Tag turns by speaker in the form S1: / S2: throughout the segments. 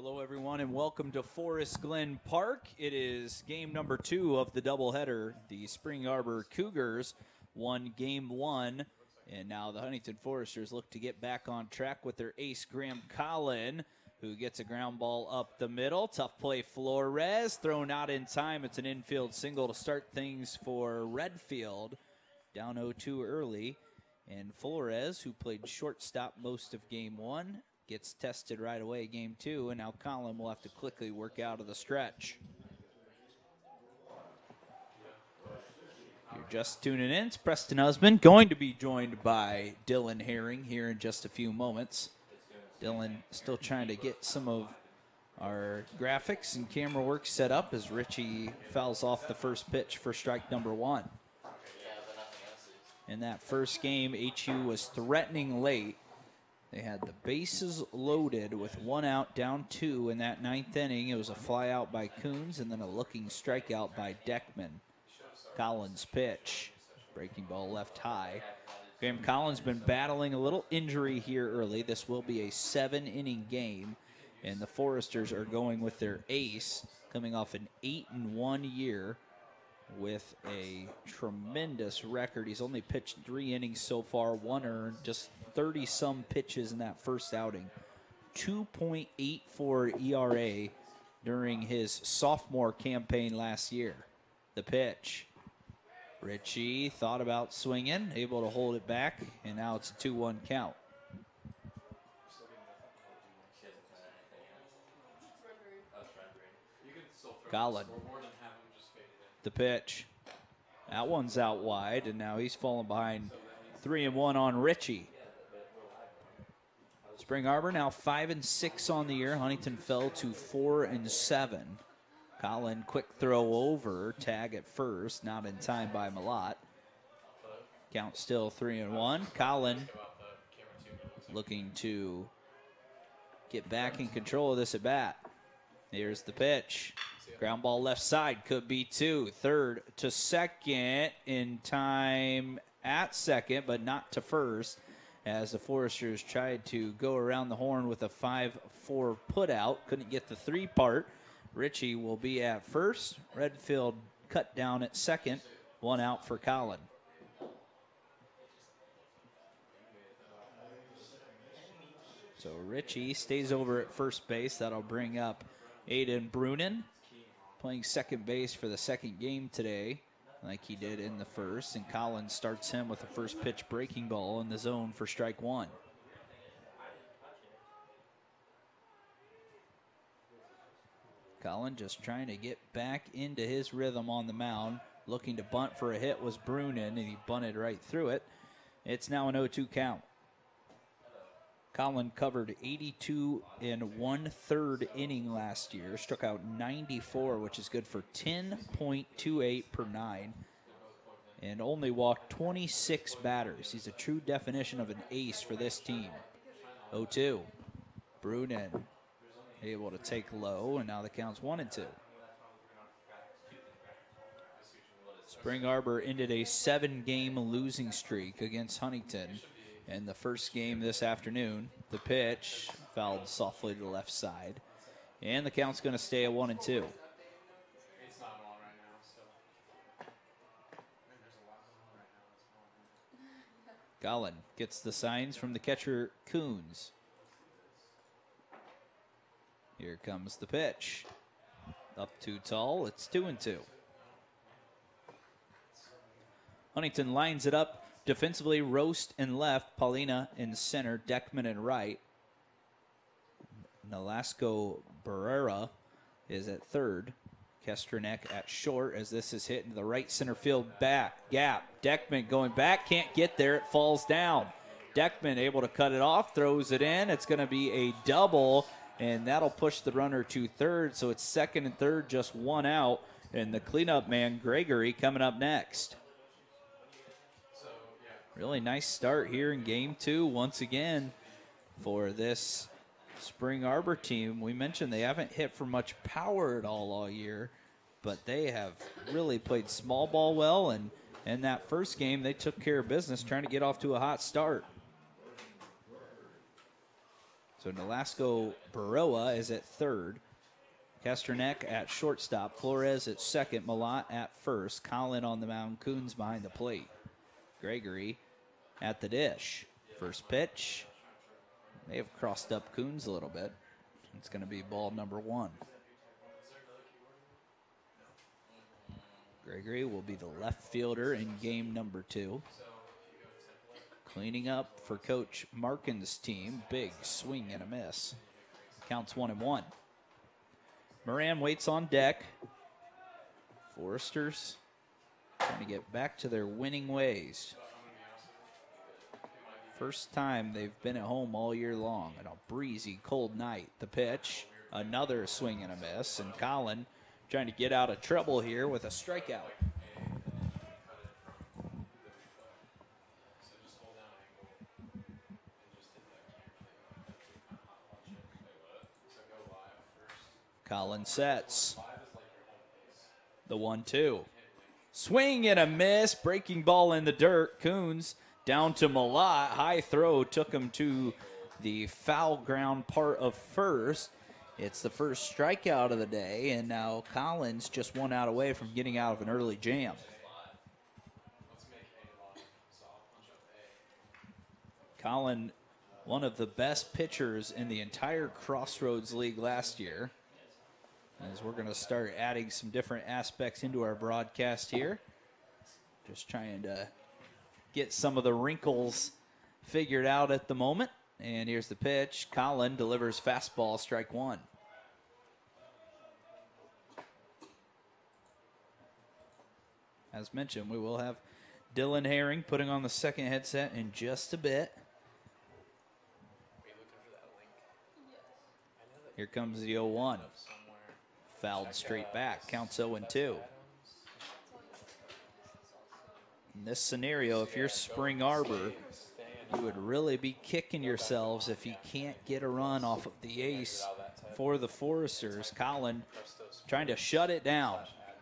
S1: Hello, everyone, and welcome to Forest Glen Park. It is game number 2 of the doubleheader. The Spring Arbor Cougars won game 1, and now the Huntington Foresters look to get back on track with their ace, Graham Collin, who gets a ground ball up the middle. Tough play, Flores, thrown out in time. It's an infield single to start things for Redfield. Down 0-2 early, and Flores, who played shortstop most of game 1, gets tested right away game 2, and now Collin will have to quickly work out of the stretch. You're just tuning in. It's Preston Husband, going to be joined by Dylan Herring here in just a few moments. Dylan still trying to get some of our graphics and camera work set up as Richie fouls off the first pitch for strike number 1. In that first game, HU was threatening late. They had the bases loaded with 1 out, down 2 in that 9th inning. It was a fly out by Coons and then a looking strikeout by Deckman. Collins pitch, breaking ball left high. Graham Collins been battling a little injury here early. This will be a 7-inning game, and the Foresters are going with their ace, coming off an 8-1 year with a tremendous record. He's only pitched 3 innings so far, 1 earned, just 30-some pitches in that first outing. 2.84 ERA during his sophomore campaign last year. The pitch. Richie thought about swinging, able to hold it back, and now it's a 2-1 count. Collin. The pitch. That one's out wide, and now he's falling behind 3-1 on Richie. Spring Arbor now 5-6 on the year. Huntington fell to 4-7. Collin, quick throw over, tag at first, not in time by Malott. Count still 3-1. Collin looking to get back in control of this at bat. Here's the pitch. Ground ball left side, could be 2. Third to second, in time at second, but not to first, as the Foresters tried to go around the horn with a 5-4 putout. Couldn't get the 3 part. Richie will be at first. Redfield cut down at second. 1 out for Collin. So Richie stays over at first base. That'll bring up Aiden Brunin, playing second base for the second game today, like he did in the first. And Collin starts him with a first pitch breaking ball in the zone for strike 1. Collin just trying to get back into his rhythm on the mound. Looking to bunt for a hit was Brunin, and he bunted right through it. It's now an 0-2 count. Collin covered 82 in 1/3 inning last year. Struck out 94, which is good for 10.28 per 9. And only walked 26 batters. He's a true definition of an ace for this team. 0-2. Brunin able to take low, and now the count's 1-2. Spring Arbor ended a 7-game losing streak against Huntington. In the first game this afternoon, the pitch fouled softly to the left side, and the count's going to stay at 1-2. Collin gets the signs from the catcher Coons. Here comes the pitch. Up too tall. It's 2-2. Huntington lines it up. Defensively, Roast in left, Paulina in center, Deckman in right. Nolasco Barrera is at third. Kesternek at short as this is hit into the right center field gap. Deckman going back, can't get there, it falls down. Deckman able to cut it off, throws it in. It's going to be a double, and that'll push the runner to third. So it's second and third, just 1 out. And the cleanup man, Gregory, coming up next. Really nice start here in game 2 once again for this Spring Arbor team. We mentioned they haven't hit for much power at all year, but they have really played small ball well, and in that first game they took care of business trying to get off to a hot start. So Nolasco Baroa is at third. Kasternek at shortstop. Flores at second. Malott at first. Collin on the mound. Coons behind the plate. Gregory at the dish. First pitch. They have crossed up Coons a little bit. It's going to be ball number 1. Gregory will be the left fielder in game number 2. Cleaning up for Coach Markin's team. Big swing and a miss. Counts 1-1. Moran waits on deck. Foresters trying to get back to their winning ways. First time they've been at home all year long on a breezy, cold night. The pitch, another swing and a miss, and Collin trying to get out of trouble here with a strikeout. Collin sets. The 1-2. Swing and a miss. Breaking ball in the dirt. Coons down to Malott. High throw took him to the foul ground part of first. It's the first strikeout of the day, and now Collins just 1 out away from getting out of an early jam. Collin, one of the best pitchers in the entire Crossroads League last year. As we're going to start adding some different aspects into our broadcast here. Just trying to get some of the wrinkles figured out at the moment. And here's the pitch. Collin delivers fastball, strike 1. As mentioned, we will have Dylan Herring putting on the second headset in just a bit. Here comes the 0-1. Fouled straight back. Counts 0-2. In this scenario, if you're Spring Arbor, you would really be kicking yourselves if you can't get a run off of the ace for the Foresters. Collin trying to shut it down.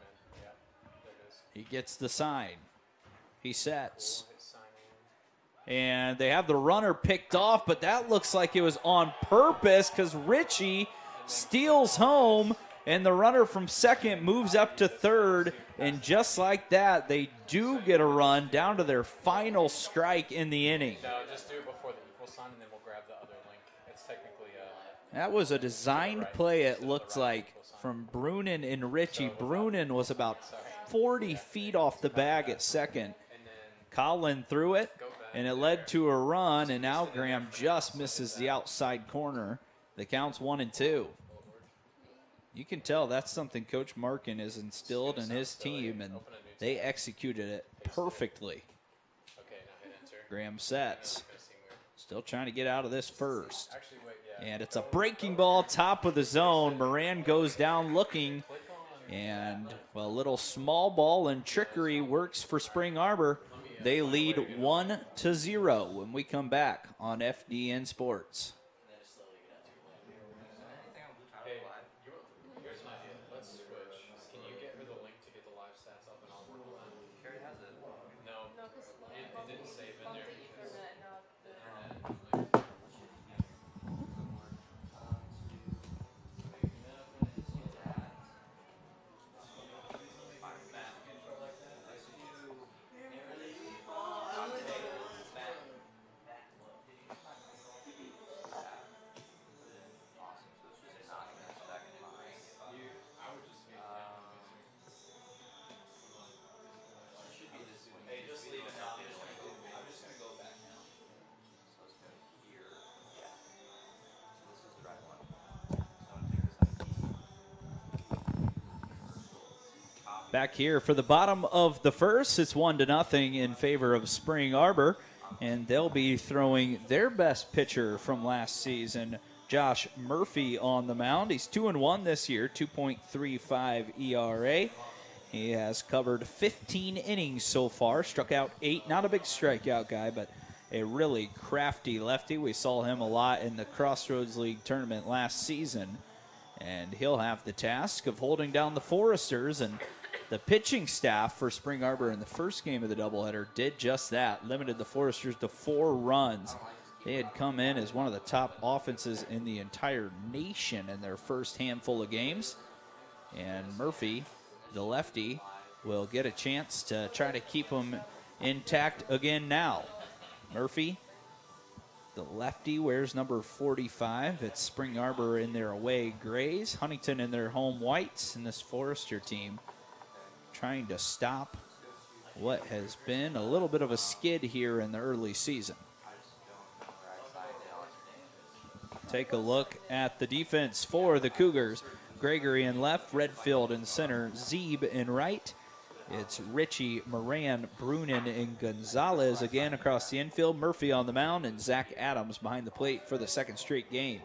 S1: He gets the sign. He sets. And they have the runner picked off, but that looks like it was on purpose because Ritchie steals home, and the runner from second moves up to third. And just like that, they do get a run down to their final strike in the inning.
S2: No, just do it before the equal sign, and then we'll grab the other link. It's technically
S1: that was a designed play, it looked like, from Brunin and Ritchie. Brunin was about 40 feet off the bag at second. Collin threw it, and it led to a run, and now Graham just misses the outside corner. The count's 1-2. You can tell that's something Coach Markin has instilled in his team, and they executed it perfectly. Graham sets. Still trying to get out of this first. And it's a breaking ball, top of the zone. Moran goes down looking, and well, a little small ball and trickery works for Spring Arbor. They lead 1-0 when we come back on FDN Sports. Back here for the bottom of the first, it's 1-0 in favor of Spring Arbor, and they'll be throwing their best pitcher from last season, Josh Murphy, on the mound. He's 2-1 this year, 2.35 ERA. He has covered 15 innings so far, struck out 8. Not a big strikeout guy, but a really crafty lefty. We saw him a lot in the Crossroads League tournament last season, and he'll have the task of holding down the Foresters. And the pitching staff for Spring Arbor in the first game of the doubleheader did just that, limited the Foresters to 4 runs. They had come in as one of the top offenses in the entire nation in their first handful of games. And Murphy, the lefty, will get a chance to try to keep them intact again now. Murphy, the lefty, wears number 45. It's Spring Arbor in their away grays, Huntington in their home whites, and this Forester team trying to stop what has been a little bit of a skid here in the early season. Take a look at the defense for the Cougars. Gregory in left, Redfield in center, Zeeb in right. It's Richie, Moran, Brunin, and Gonzalez again across the infield. Murphy on the mound, and Zach Adams behind the plate for the second straight game.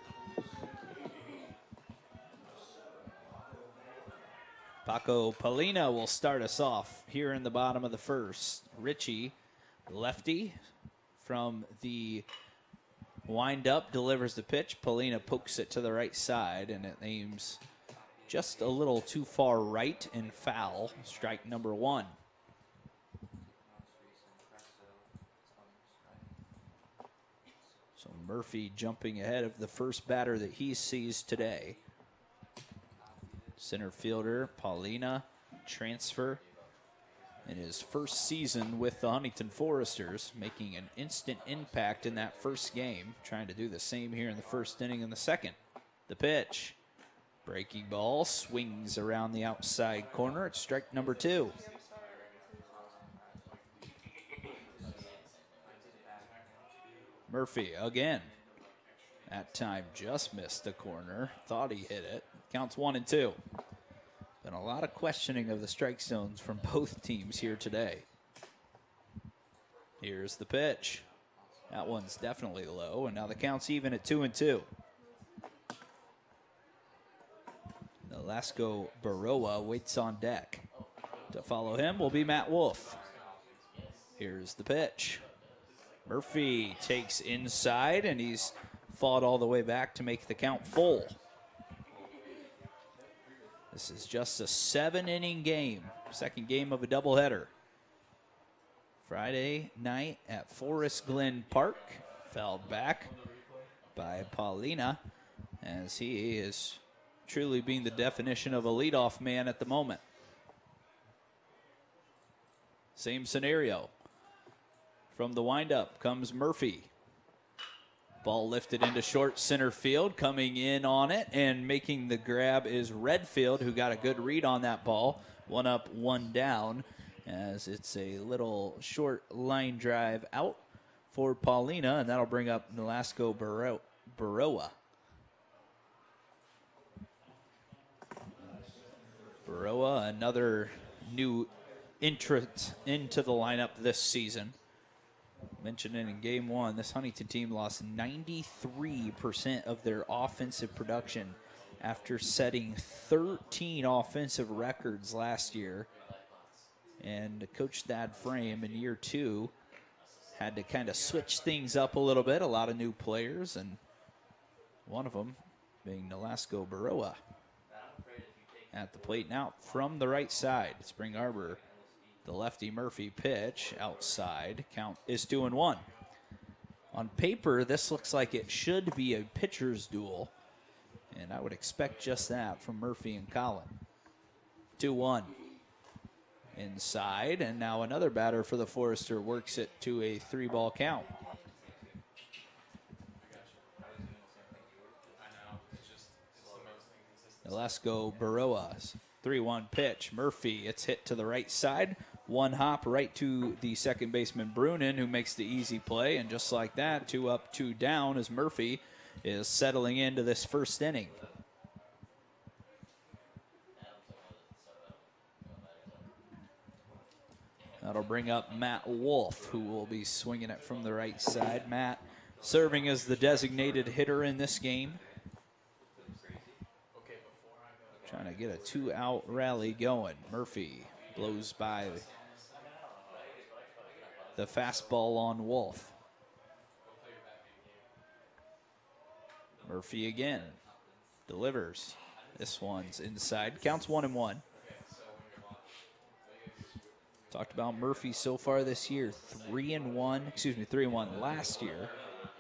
S1: Paco Palina will start us off here in the bottom of the first. Richie, lefty, from the wind-up, delivers the pitch. Palina pokes it to the right side, and it aims just a little too far right and foul. Strike number one. So Murphy jumping ahead of the first batter that he sees today. Center fielder Paulina, transfer in his first season with the Huntington Foresters, making an instant impact in that first game. Trying to do the same here in the first inning and the second. The pitch. Breaking ball, swings around the outside corner. It's strike number two. Murphy again. That time just missed the corner. Thought he hit it. Counts 1-2. Been a lot of questioning of the strike zones from both teams here today. Here's the pitch. That one's definitely low, and now the count's even at 2-2. Nolasco Baroa waits on deck. To follow him will be Matt Wolf. Here's the pitch. Murphy takes inside, and he's fought all the way back to make the count full. This is just a 7-inning game, second game of a doubleheader. Friday night at Forest Glen Park, fouled back by Paulina, as he is truly being the definition of a leadoff man at the moment. Same scenario. From the windup comes Murphy. Ball lifted into short center field. Coming in on it and making the grab is Redfield, who got a good read on that ball. One up, one down, as it's a little short line drive out for Paulina, and that'll bring up Nolasco Baroa. Baroa, another new entrant into the lineup this season. Mentioned it in game one, this Huntington team lost 93% of their offensive production after setting 13 offensive records last year. And Coach Thad Frame in year two had to kind of switch things up a little bit. A lot of new players, and one of them being Nolasco Baroa. At the plate now from the right side, Spring Arbor. The lefty Murphy pitch outside. Count is 2-1. On paper, this looks like it should be a pitcher's duel, and I would expect just that from Murphy and Collin. 2-1. Inside, and now another batter for the Forester works it to a 3-ball count. Nolasco Baroa's 3-1 pitch. Murphy, it's hit to the right side. One hop right to the second baseman Brunin, who makes the easy play. And just like that, 2 up, 2 down as Murphy is settling into this first inning. That'll bring up Matt Wolf, who will be swinging it from the right side. Matt serving as the designated hitter in this game. Trying to get a 2-out rally going. Murphy blows by the fastball on Wolf. Murphy again delivers. This one's inside. Counts 1-1. Talked about Murphy so far this year. 3-1 last year.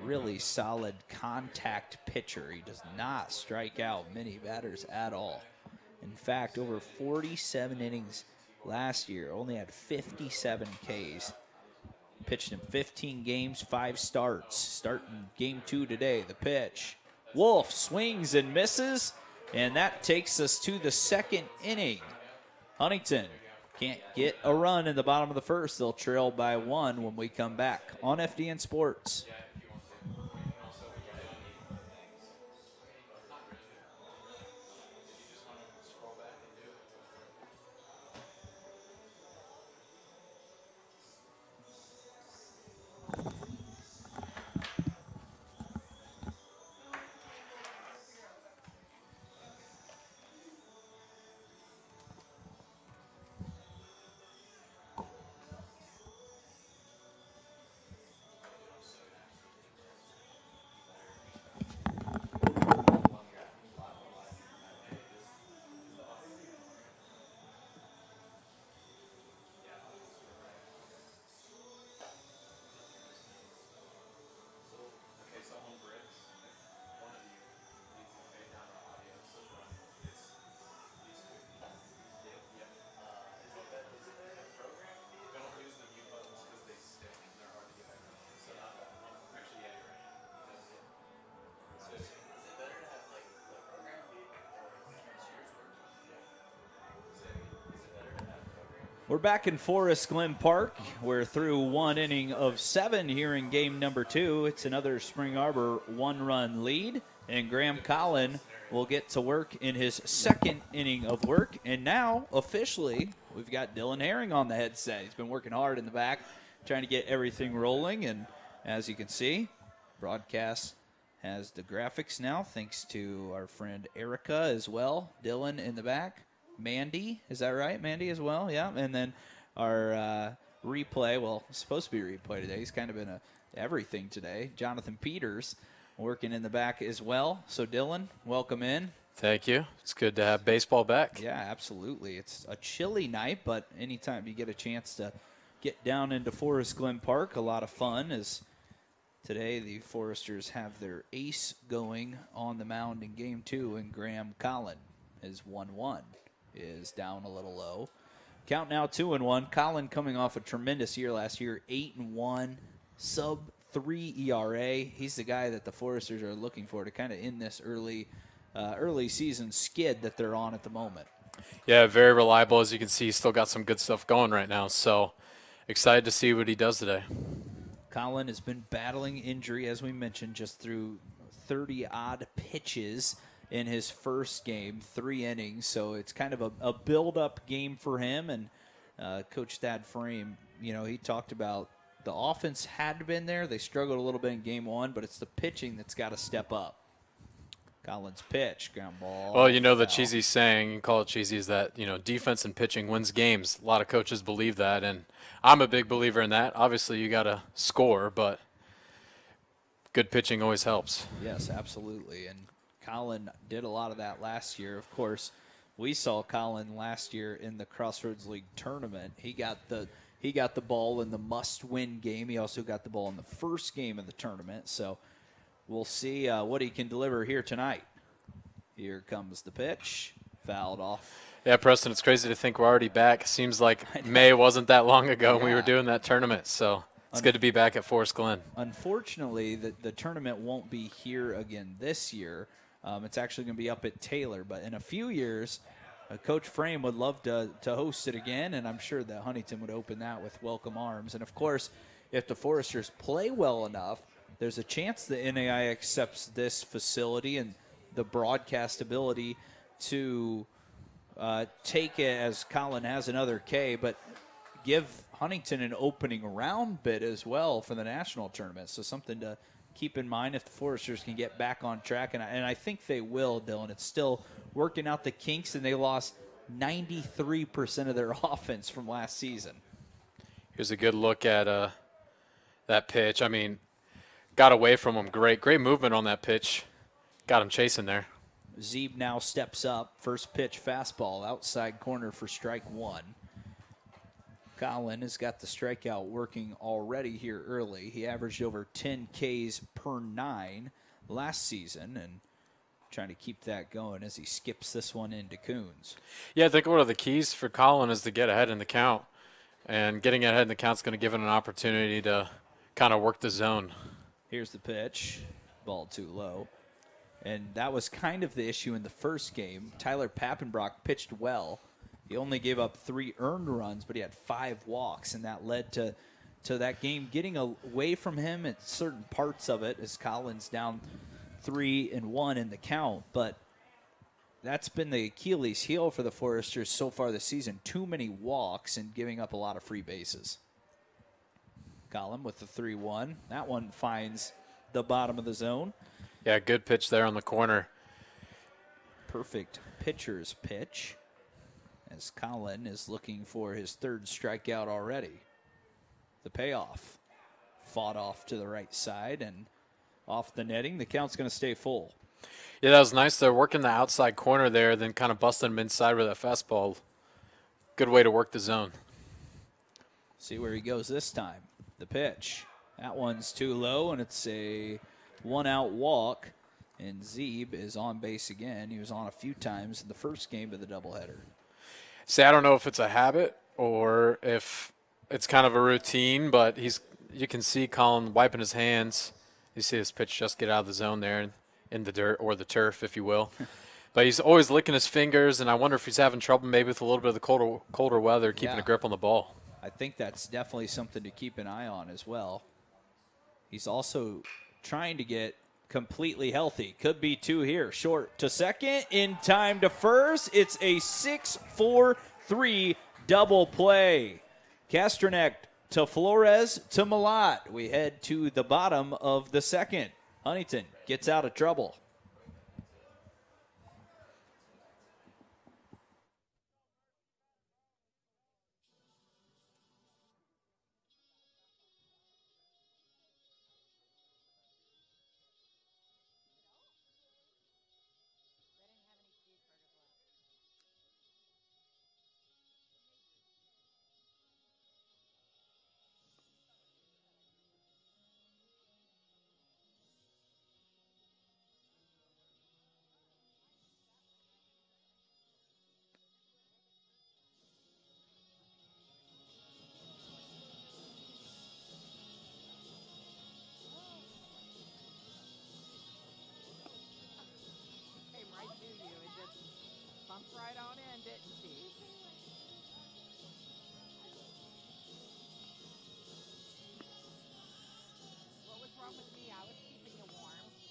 S1: really solid contact pitcher. He does not strike out many batters at all. In fact, over 47 innings last year, only had 57 Ks. Pitched in 15 games, 5 starts. Starting game 2 today, the pitch. Wolf swings and misses, and that takes us to the second inning. Huntington can't get a run in the bottom of the first. They'll trail by 1 when we come back on FDN Sports. We're back in Forest Glen Park. We're through 1 inning of 7 here in game number 2. It's another Spring Arbor 1-run lead, and Graham Collin will get to work in his second inning of work. And now, officially, we've got Dylan Herring on the headset. He's been working hard in the back, trying to get everything rolling. And as you can see, broadcast has the graphics now, thanks to our friend Erica as well. Dylan in the back. Mandy, is that right? Mandy as well, yeah. And then our replay, well, it's supposed to be replay today. He's kind of been everything today. Jonathan Peters working in the back as well. So, Dylan, welcome in.
S3: Thank you. It's good to have baseball back.
S1: Yeah, absolutely. It's a chilly night, but anytime you get a chance to get down into Forest Glen Park, a lot of fun. As today the Foresters have their ace going on the mound in game 2, and Graham Collin is 1-1. Is down a little low. Count now 2-1. Collin coming off a tremendous year last year, 8-1, sub-3 ERA. He's the guy that the Foresters are looking for to kind of end this early season skid that they're on at the moment.
S3: Yeah, very reliable. As you can see, he's still got some good stuff going right now. So excited to see what he does today.
S1: Collin has been battling injury, as we mentioned, just through 30-odd pitches in his first game, 3 innings. So it's kind of a build-up game for him. And Coach Thad Frame, you know, he talked about the offense had been there. They struggled a little bit in game 1, but it's the pitching that's got to step up. Collins pitch, ground ball.
S3: Well, you know the cheesy saying, you call it cheesy, is that, you know, defense and pitching wins games. A lot of coaches believe that, and I'm a big believer in that. Obviously, you got to score, but good pitching always helps.
S1: Yes, absolutely. And Collin did a lot of that last year. Of course, we saw Collin last year in the Crossroads League tournament. He got the ball in the must-win game. He also got the ball in the first game of the tournament. So we'll see what he can deliver here tonight. Here comes the pitch. Fouled off.
S3: Yeah, Preston, it's crazy to think we're already back. It seems like May wasn't that long ago when we were doing that tournament. So it's good to be back at Forest Glen.
S1: Unfortunately, the tournament won't be here again this year. It's actually going to be up at Taylor. But in a few years, Coach Frame would love to host it again, and I'm sure that Huntington would open that with welcome arms. And, of course, if the Foresters play well enough, there's a chance the NAI accepts this facility and the broadcast ability to take it, as Collin has another K, but give Huntington an opening round bid as well for the national tournament. So something to keep in mind if the Foresters can get back on track, and I think they will, Dylan. It's still working out the kinks, and they lost 93% of their offense from last season.
S3: Here's a good look at that pitch. I mean, got away from him. Great movement on that pitch. Got him chasing there.
S1: Zeeb now steps up. First pitch fastball outside corner for strike 1. Colin has got the strikeout working already here early. He averaged over 10 Ks per 9 last season, and trying to keep that going as he skips this one into Coons.
S3: Yeah, I think one of the keys for Colin is to get ahead in the count. And getting ahead in the count is going to give him an opportunity to kind of work the zone.
S1: Here's the pitch. Ball too low. And that was kind of the issue in the first game. Tyler Pappenbrock pitched well. He only gave up 3 earned runs, but he had 5 walks, and that led to that game getting away from him at certain parts of it as Colin's down 3-1 in the count. But that's been the Achilles heel for the Foresters so far this season. Too many walks and giving up a lot of free bases. Colin with the 3-1. That one finds the bottom of the zone.
S3: Yeah, good pitch there on the corner.
S1: Perfect pitcher's pitch as Colin is looking for his 3rd strikeout already. The payoff. Fought off to the right side and off the netting. The count's going to stay full.
S3: Yeah, that was nice. They're working the outside corner there, then kind of busting him inside with that fastball. Good way to work the zone.
S1: See where he goes this time. The pitch. That one's too low, and it's a 1-out walk. And Zeeb is on base again. He was on a few times in the first game of the doubleheader.
S3: See, I don't know if it's a habit or if it's kind of a routine, but you can see Colin wiping his hands. You see his pitch just get out of the zone there in the dirt or the turf, if you will. But he's always licking his fingers, and I wonder if he's having trouble maybe with a little bit of the colder weather, keeping a grip on the ball.
S1: I think that's definitely something to keep an eye on as well. He's also trying to get completely healthy. Could be 2 here. Short to second, in time to first. It's a 6-4-3 double play. Castroneck to Flores to Malat. We head to the bottom of the second. Huntington gets out of trouble.
S4: Right on in, didn't she? What was wrong with me? I was keeping you warm.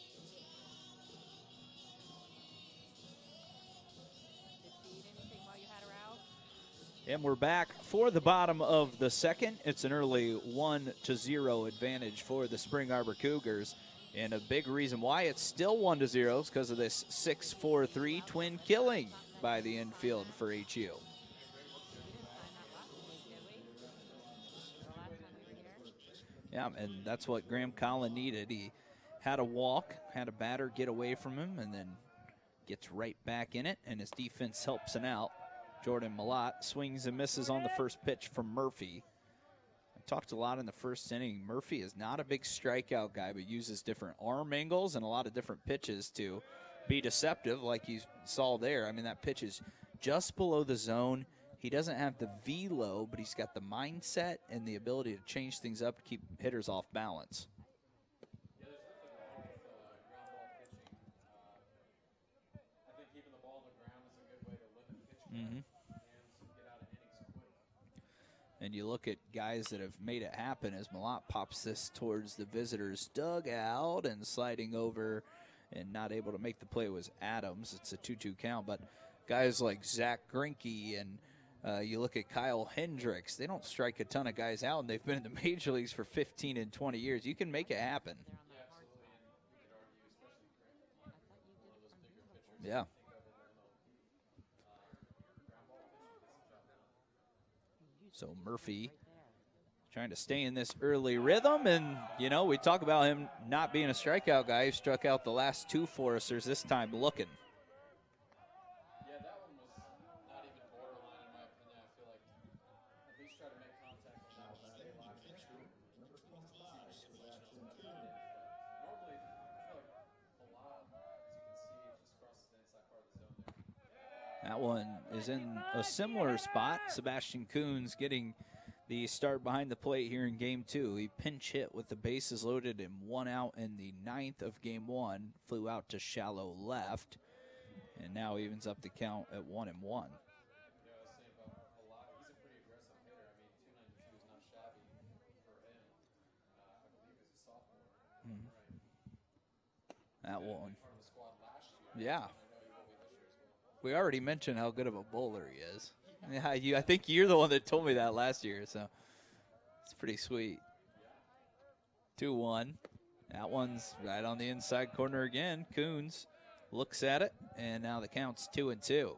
S4: Did she eat anything while you had her out?
S1: And we're back for the bottom of the second. It's an early 1-0 advantage for the Spring Arbor Cougars. And a big reason why it's still 1-0 is because of this 6-4-3 twin killing by the infield for HU. Yeah, and that's what Graham Collin needed. He had a walk, had a batter get away from him, and then gets right back in it, and his defense helps him out. Jordan Malat swings and misses on the first pitch from Murphy. I talked a lot in the first inning. Murphy is not a big strikeout guy, but uses different arm angles and a lot of different pitches to be deceptive, like you saw there. I mean, that pitch is just below the zone. He doesn't have the velo, but he's got the mindset and the ability to change things up to keep hitters off balance. And you look at guys that have made it happen as Malat pops this towards the visitors' dugout, and sliding over and not able to make the play was Adams. It's a 2-2 count, but guys like Zach Greinke and you look at Kyle Hendricks, they don't strike a ton of guys out, and they've been in the major leagues for 15 and 20 years. You can make it happen. Yeah. So Murphy trying to stay in this early rhythm, and, you know, we talk about him not being a strikeout guy. He struck out the last 2 Foresters, this time looking. Yeah, that one was not even borderline in my opinion. I feel like at least try to make That one is in a similar spot. Sebastian Coons getting the start behind the plate here in game 2. He pinch hit with the bases loaded and 1 out in the 9th of game 1. Flew out to shallow left, and now evens up the count at 1-1.
S2: Yeah, I was saying about a lot. He's a pretty aggressive hitter. I mean, 292 is not shabby for him. I believe he's a sophomore.
S1: Mhm.
S2: Right.
S1: That
S2: He
S1: one.
S2: part of the squad last year.
S1: Yeah.
S2: I know he will be this year as well.
S1: We already mentioned how good of a bowler he is. Yeah, I think you're the one that told me that last year, so it's pretty sweet. 2-1. That one's right on the inside corner again. Coons looks at it, and now the count's 2-2.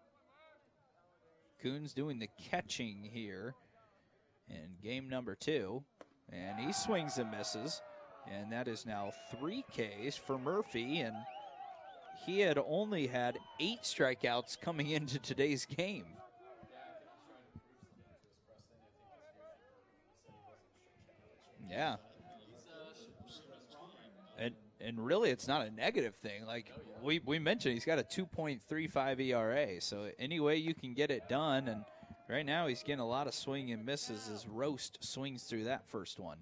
S1: Coons doing the catching here in game number 2, and he swings and misses, and that is now 3 Ks for Murphy, and he had only had 8 strikeouts coming into today's game. Yeah. And really, it's not a negative thing. Like we mentioned, he's got a 2.35 ERA. So any way you can get it done, and right now he's getting a lot of swing and misses as Roast swings through that first one.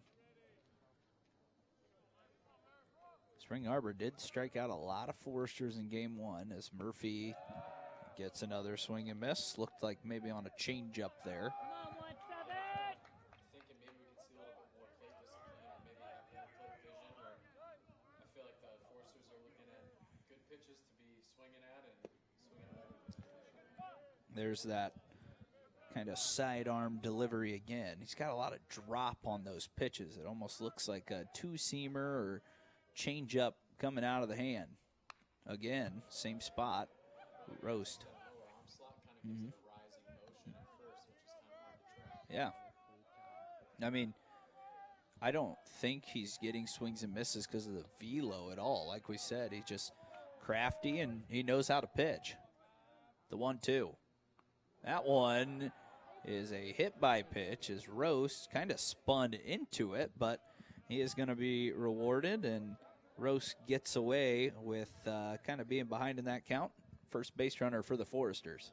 S1: Spring Arbor did strike out a lot of Foresters in game 1 as Murphy gets another swing and miss. Looked like maybe on a changeup there.
S2: Thinking maybe we could see a little bit more plate discipline, or maybe have in-play vision, where I feel like the Foresters are looking at good pitches to be swinging at and swinging at.
S1: There's that kind of sidearm delivery again. He's got a lot of drop on those pitches. It almost looks like a two-seamer or changeup coming out of the hand. Again, same spot. Roast.
S2: Arm slot kind of gives it a rising motion at first, which is kind of hard to track.
S1: Yeah. I mean, I don't think he's getting swings and misses because of the velo at all. Like we said, he's just crafty and he knows how to pitch. The 1-2. That one is a hit by pitch as Roast kind of spun into it, but he is going to be rewarded, and Roast gets away with kind of being behind in that count. First base runner for the Foresters.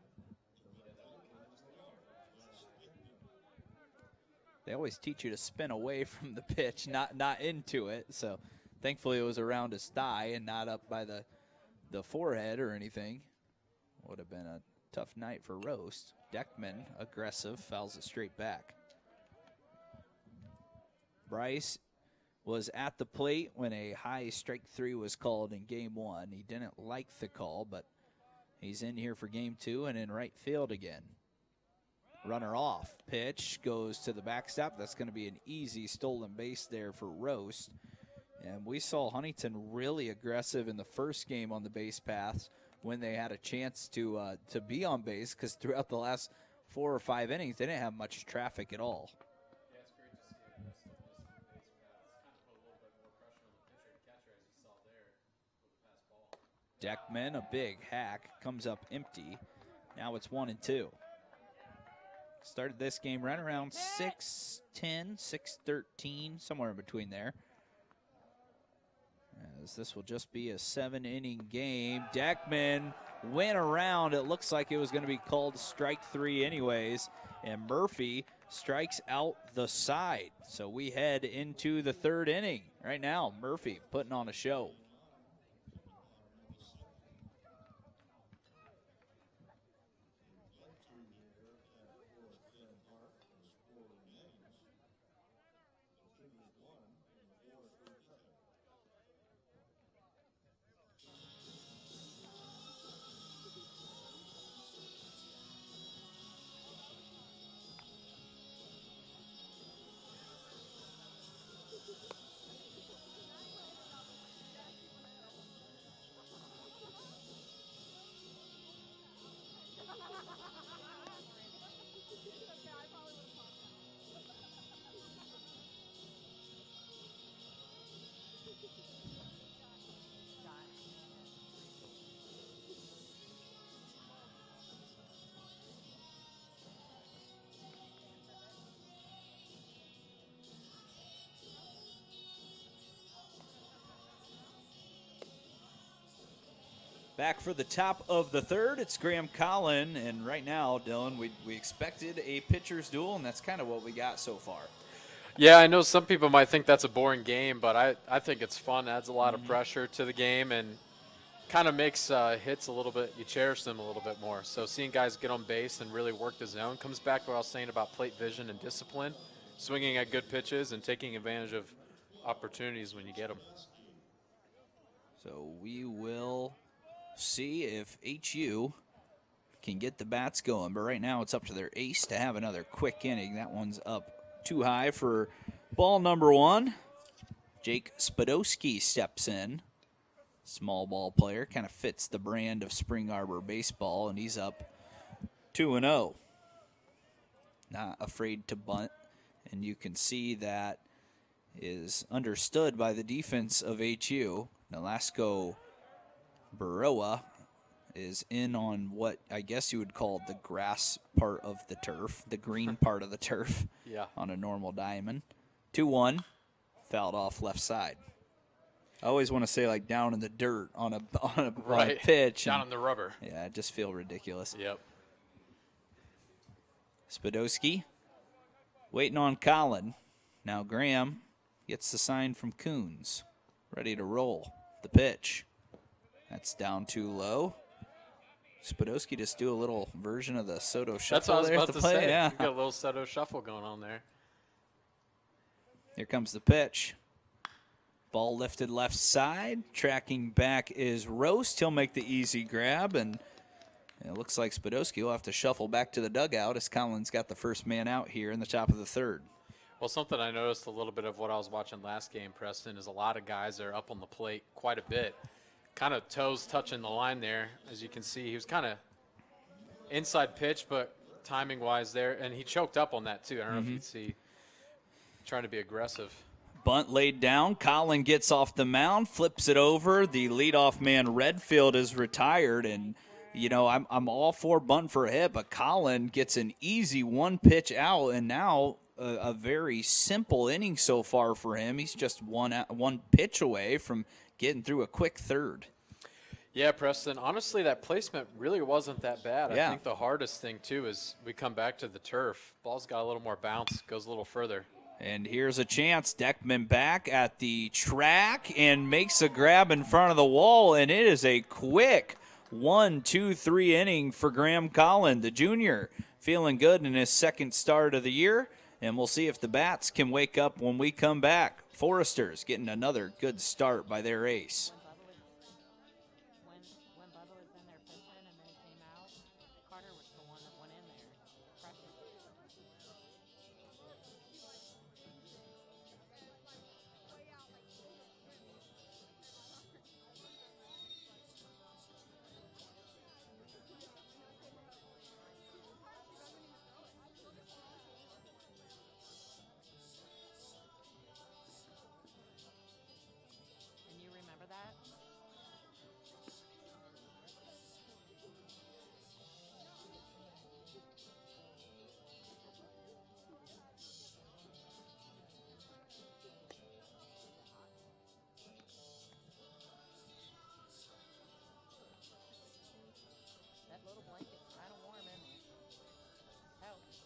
S1: They always teach you to spin away from the pitch, not into it. So thankfully it was around his thigh and not up by the forehead or anything. Would have been a tough night for Roast. Deckman, aggressive, fouls it straight back. Bryce was at the plate when a high strike 3 was called in game 1. He didn't like the call, but he's in here for game 2 and in right field again. Runner off. Pitch goes to the backstop. That's going to be an easy stolen base there for Roast. And we saw Huntington really aggressive in the first game on the base paths when they had a chance to be on base, because throughout the last 4 or 5 innings, they didn't have much traffic at all.
S2: Yeah, it's great to see aggressiveness on the base paths. Kind of put a little bit more pressure on the pitcher and catcher, as you saw there with the pass ball.
S1: Deckman, a big hack, comes up empty. Now it's 1-2. Started this game right around 6:10, 6:13, somewhere in between there. As this will just be a 7-inning game. Deckman went around. It looks like it was going to be called strike 3 anyways. And Murphy strikes out the side. So we head into the 3rd inning. Right now, Murphy putting on a show. Back for the top of the third, it's Graham Collin, and right now, Dylan, we expected a pitcher's duel, and that's kind of what we got so far.
S3: Yeah, I know some people might think that's a boring game, but I think it's fun. Adds a lot of pressure to the game and kind of makes hits a little bit, you cherish them a little bit more. So seeing guys get on base and really work the zone comes back to what I was saying about plate vision and discipline, swinging at good pitches and taking advantage of opportunities when you get them.
S1: So we will see if HU can get the bats going. But right now it's up to their ace to have another quick inning. That one's up too high for ball number one. Jake Spadowski steps in. Small ball player, kind of fits the brand of Spring Arbor baseball, and he's up 2-0. Not afraid to bunt, and you can see that is understood by the defense of HU. Nolasco Baroa is in on what I guess you would call the grass part of the turf, the green part of the turf.
S3: Yeah.
S1: On a normal diamond. 2-1, fouled off left side. I always want to say like down in the dirt on a pitch.
S3: Down on the rubber.
S1: Yeah, it just feel ridiculous.
S3: Yep.
S1: Spadowski waiting on Collin. Now Graham gets the sign from Coons. Ready to roll. The pitch. That's down too low. Spadowski just do a little version of the Soto shuffle.
S3: That's what I was
S1: there
S3: about
S1: at the
S3: to
S1: plate.
S3: say.
S1: Yeah.
S3: You got a little Soto shuffle going on there.
S1: Here comes the pitch. Ball lifted left side. Tracking back is Roast. He'll make the easy grab, and it looks like Spadowski will have to shuffle back to the dugout as Collin's got the first man out here in the top of the third.
S3: Well, something I noticed a little bit of what I was watching last game, Preston, is a lot of guys are up on the plate quite a bit. Kind of toes touching the line there. As you can see, he was kind of inside pitch, but timing-wise there. And he choked up on that, too. I don't know if you'd see. Trying to be aggressive.
S1: Bunt laid down. Collin gets off the mound, flips it over. The leadoff man, Redfield, is retired. And, you know, I'm all for bunt for a hit, but Collin gets an easy one pitch out, and now a very simple inning so far for him. He's just one pitch away from getting through a quick third.
S3: Yeah, Preston, honestly, that placement really wasn't that bad.
S1: Yeah.
S3: I think the hardest thing, too, is we come back to the turf. Ball's got a little more bounce, goes a little further.
S1: And here's a chance. Deckman back at the track and makes a grab in front of the wall, and it is a quick 1-2-3 inning for Graham Collin, the junior. Feeling good in his second start of the year, and we'll see if the bats can wake up when we come back. Foresters getting another good start by their ace.
S4: When Bubba was in there pitching and then he came out, Carter was the one that went in there. Pressure. And you remember that? That little blanket's kind of warm, isn't it? Helps.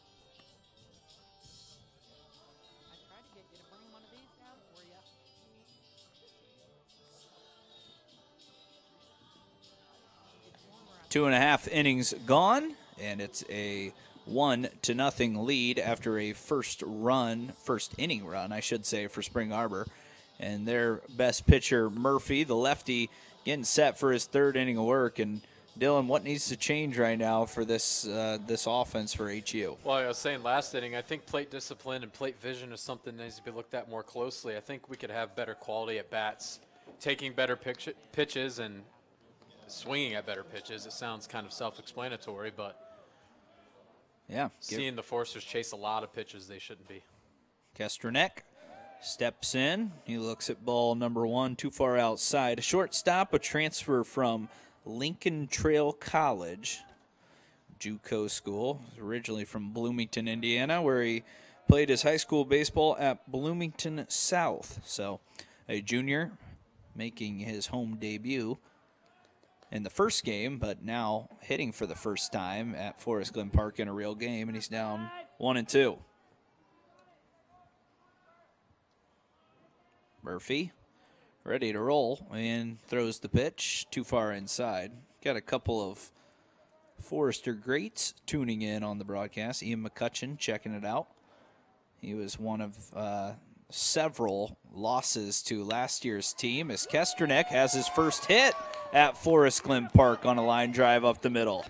S4: I tried to get you to bring one of these down for you. It's warmer out.
S1: 2.5 innings gone, and it's a 1-0 lead after a first inning run, I should say, for Spring Arbor. And their best pitcher, Murphy, the lefty, getting set for his third inning of work. And Dylan, what needs to change right now for this offense for HU?
S3: Well, I was saying last inning, I think plate discipline and plate vision is something that needs to be looked at more closely. I think we could have better quality at bats, taking better pitches and swinging at better pitches. It sounds kind of self-explanatory, but
S1: Yeah,
S3: seeing the Foresters chase a lot of pitches they shouldn't be.
S1: Kestranek steps in. He looks at ball number one, too far outside. A shortstop, a transfer from Lincoln Trail College, JUCO school, originally from Bloomington, Indiana, where he played his high school baseball at Bloomington South. So a junior making his home debut in the first game, but now hitting for the first time at Forest Glen Park in a real game, and he's down 1-2. Murphy ready to roll and throws the pitch too far inside. Got a couple of Forester greats tuning in on the broadcast. Ian McCutcheon checking it out. He was one of several losses to last year's team as Kesternick has his first hit at Forest Glen Park on a line drive up the middle.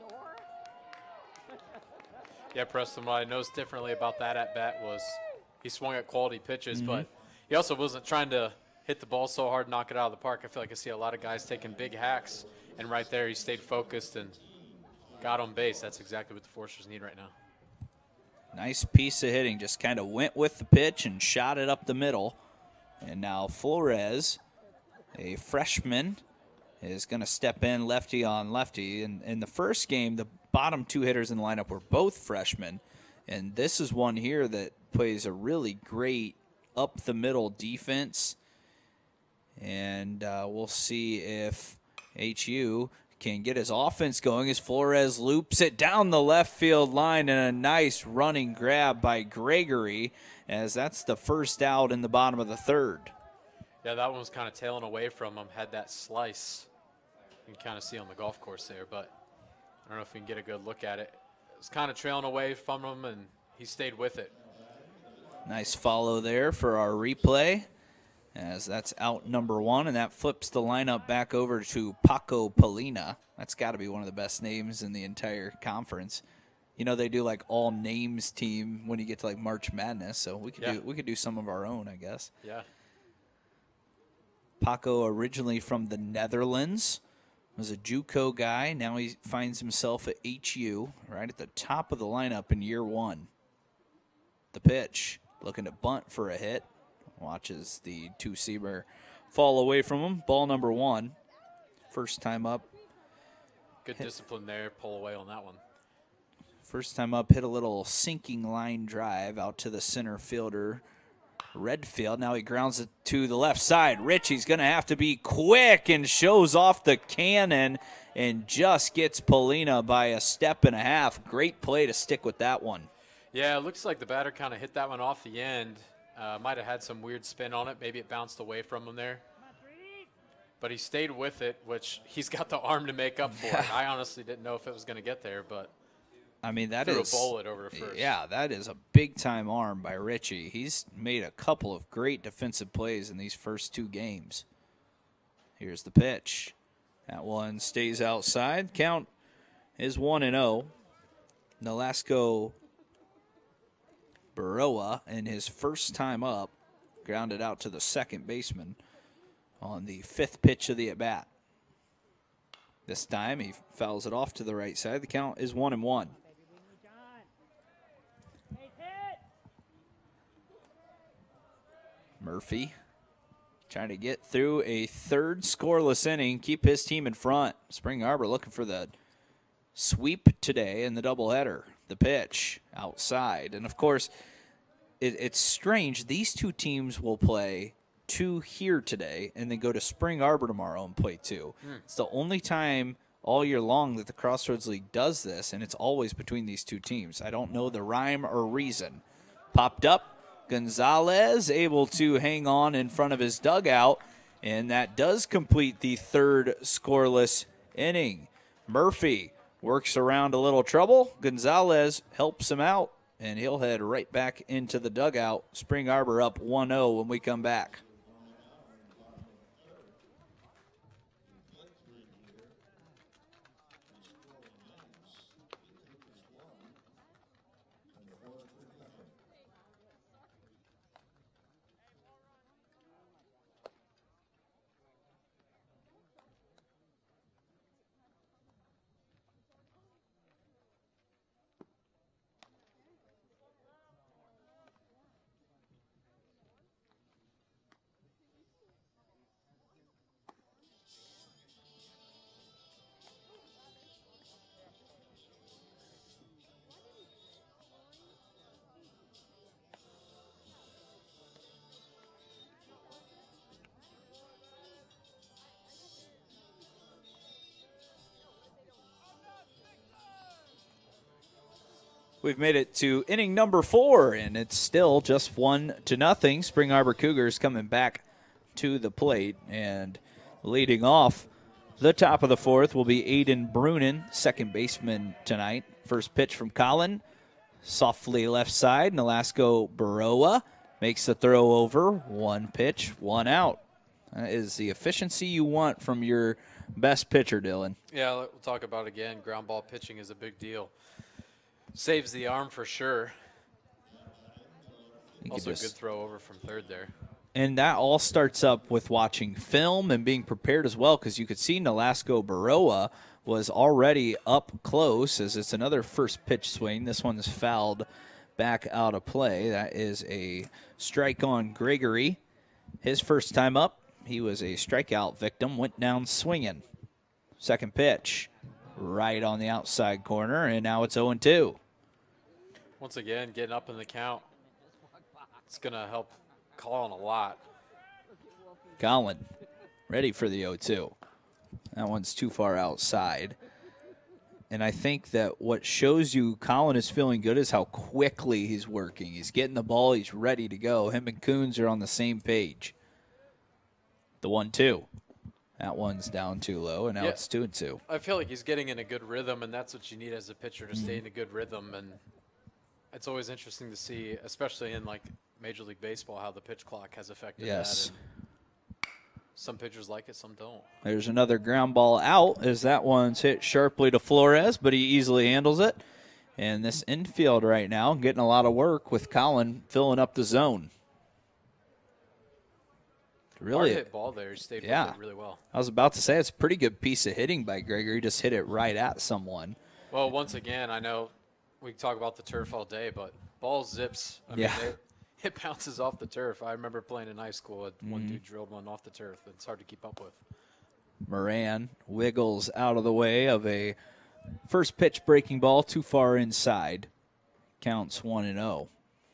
S3: Yeah, Preston, what I noticed differently about that at bat was he swung at quality pitches, but he also wasn't trying to hit the ball so hard, knock it out of the park. I feel like I see a lot of guys taking big hacks, and right there he stayed focused and got on base. That's exactly what the Foresters need right now.
S1: Nice piece of hitting, just kind of went with the pitch and shot it up the middle. And now Flores, a freshman, is going to step in lefty on lefty. And in the first game, the bottom two hitters in the lineup were both freshmen. And this is one here that plays a really great up-the-middle defense. And we'll see if HU can get his offense going as Flores loops it down the left field line, and a nice running grab by Gregory, as that's the first out in the bottom of the third.
S3: Yeah, that one was kind of tailing away from him, had that slice. You can kind of see on the golf course there, but I don't know if we can get a good look at it. It was kind of trailing away from him, and he stayed with it.
S1: Nice follow there for our replay, as that's out number one, and that flips the lineup back over to Paco Polina. That's got to be one of the best names in the entire conference. You know, they do like all names team when you get to like March Madness, so we could do some of our own, I guess.
S3: Yeah.
S1: Paco, originally from the Netherlands, was a JUCO guy. Now he finds himself at HU, right at the top of the lineup in year one. The pitch, looking to bunt for a hit. Watches the two-seamer fall away from him. Ball number one. First time up.
S3: Good discipline there. Pull away on that one.
S1: First time up, hit a little sinking line drive out to the center fielder, Redfield. Now he grounds it to the left side. Ritchie's going to have to be quick and shows off the cannon and just gets Polina by a step and a half. Great play to stick with that one.
S3: Yeah, it looks like the batter kind of hit that one off the end. Might have had some weird spin on it. Maybe it bounced away from him there. But he stayed with it, which he's got the arm to make up for it. I honestly didn't know if it was going to get there, but
S1: I mean, that
S3: threw
S1: is
S3: a bullet over to first.
S1: Yeah, that is a big-time arm by Ritchie. He's made a couple of great defensive plays in these first two games. Here's the pitch. That one stays outside. Count is 1-0. Nolasco Baroa, in his first time up, grounded out to the second baseman on the fifth pitch of the at-bat. This time he fouls it off to the right side. The count is 1-1. Murphy trying to get through a third scoreless inning, keep his team in front. Spring Arbor looking for the sweep today in the doubleheader. The pitch outside. And, of course, it's strange. These two teams will play two here today and then go to Spring Arbor tomorrow and play two. It's the only time all year long that the Crossroads League does this, and it's always between these two teams. I don't know the rhyme or reason. Popped up. Gonzalez able to hang on in front of his dugout, and that does complete the third scoreless inning. Murphy works around a little trouble. Gonzalez helps him out, and he'll head right back into the dugout. Spring Arbor up 1-0 when we come back. We've made it to inning number 4, and it's still just 1-0. Spring Arbor Cougars coming back to the plate, and leading off the top of the 4th will be Aiden Brunin, second baseman tonight. First pitch from Colin, softly left side. Nolasco Baroa makes the throw over. 1 pitch, 1 out. That is the efficiency you want from your best pitcher, Dylan.
S3: Yeah, we'll talk about it again. Ground ball pitching is a big deal. Saves the arm for sure. Also, good throw over from third there.
S1: And that all starts up with watching film and being prepared as well, because you could see Nolasco Baroa was already up close as it's another first pitch swing. This one's fouled back out of play. That is a strike on Gregory. His first time up, he was a strikeout victim, went down swinging. Second pitch, right on the outside corner, and now it's 0-2.
S3: Once again, getting up in the count. It's going to help Colin a lot.
S1: Colin ready for the 0-2. That one's too far outside. And I think that what shows you Colin is feeling good is how quickly he's working. He's getting the ball. He's ready to go. Him and Coons are on the same page. The 1-2. That one's down too low, and now it's 2-2.
S3: I feel like he's getting in a good rhythm, and that's what you need as a pitcher, to stay in a good rhythm. And it's always interesting to see, especially in like Major League Baseball, how the pitch clock has affected that. And some pitchers like it, some don't.
S1: There's another ground ball out as that one's hit sharply to Flores, but he easily handles it. And this infield right now getting a lot of work with Colin filling up the zone. Really
S3: hard hit ball there. He stayed with it really well.
S1: I was about to say it's a pretty good piece of hitting by Gregory. Just hit it right at someone.
S3: Well, once again, I know we talk about the turf all day, but ball zips. I mean, it bounces off the turf. I remember playing in high school. One dude drilled one off the turf. It's hard to keep up with.
S1: Moran wiggles out of the way of a first pitch breaking ball too far inside. Counts 1-0.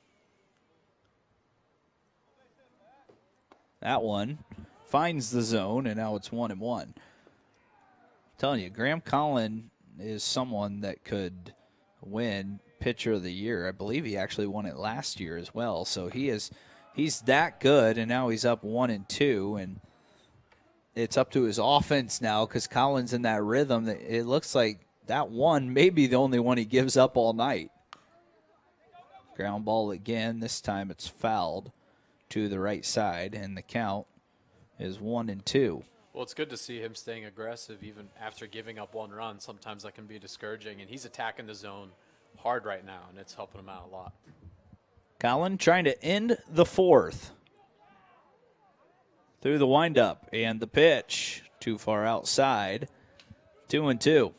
S1: That one finds the zone, and now it's 1-1. I'm telling you, Graham Collin is someone that could win Pitcher of the Year. I believe he actually won it last year as well. So he's that good, and now he's up 1-2, and it's up to his offense now because Collin's in that rhythm. That it looks like that one may be the only one he gives up all night. Ground ball again. This time it's fouled to the right side, and the count is 1-2.
S3: Well, it's good to see him staying aggressive even after giving up 1 run. Sometimes that can be discouraging, and he's attacking the zone hard right now, and it's helping him out a lot.
S1: Collin trying to end the 4th. Through the windup and the pitch. Too far outside. 2-2.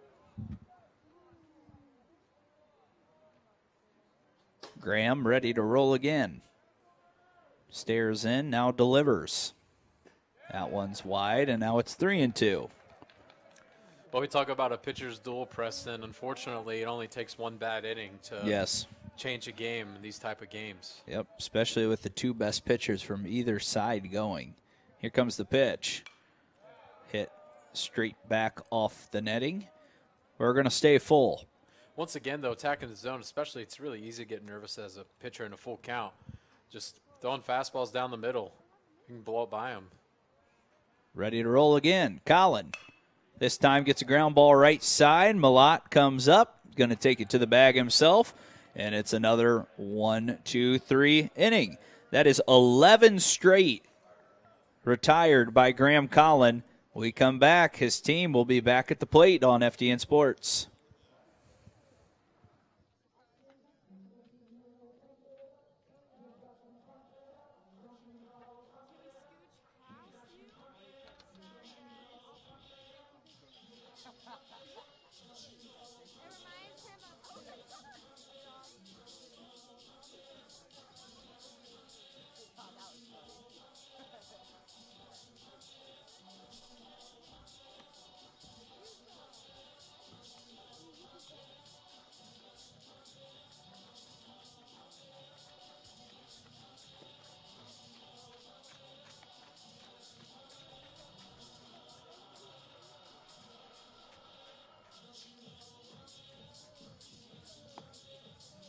S1: Graham ready to roll again. Stares in, now delivers. That one's wide, and now it's 3-2.
S3: Well, we talk about a pitcher's duel, Preston. Unfortunately, it only takes 1 bad inning to change a game in these type of games.
S1: Yep, especially with the 2 best pitchers from either side going. Here comes the pitch. Hit straight back off the netting. We're going to stay full.
S3: Once again, though, attacking the zone, especially, it's really easy to get nervous as a pitcher in a full count. Just throwing fastballs down the middle. You can blow it by him.
S1: Ready to roll again. Collin. This time gets a ground ball right side. Malott comes up. Going to take it to the bag himself. And it's another 1-2-3 inning. That is 11 straight retired by Graham Collin. We come back. His team will be back at the plate on FDN Sports.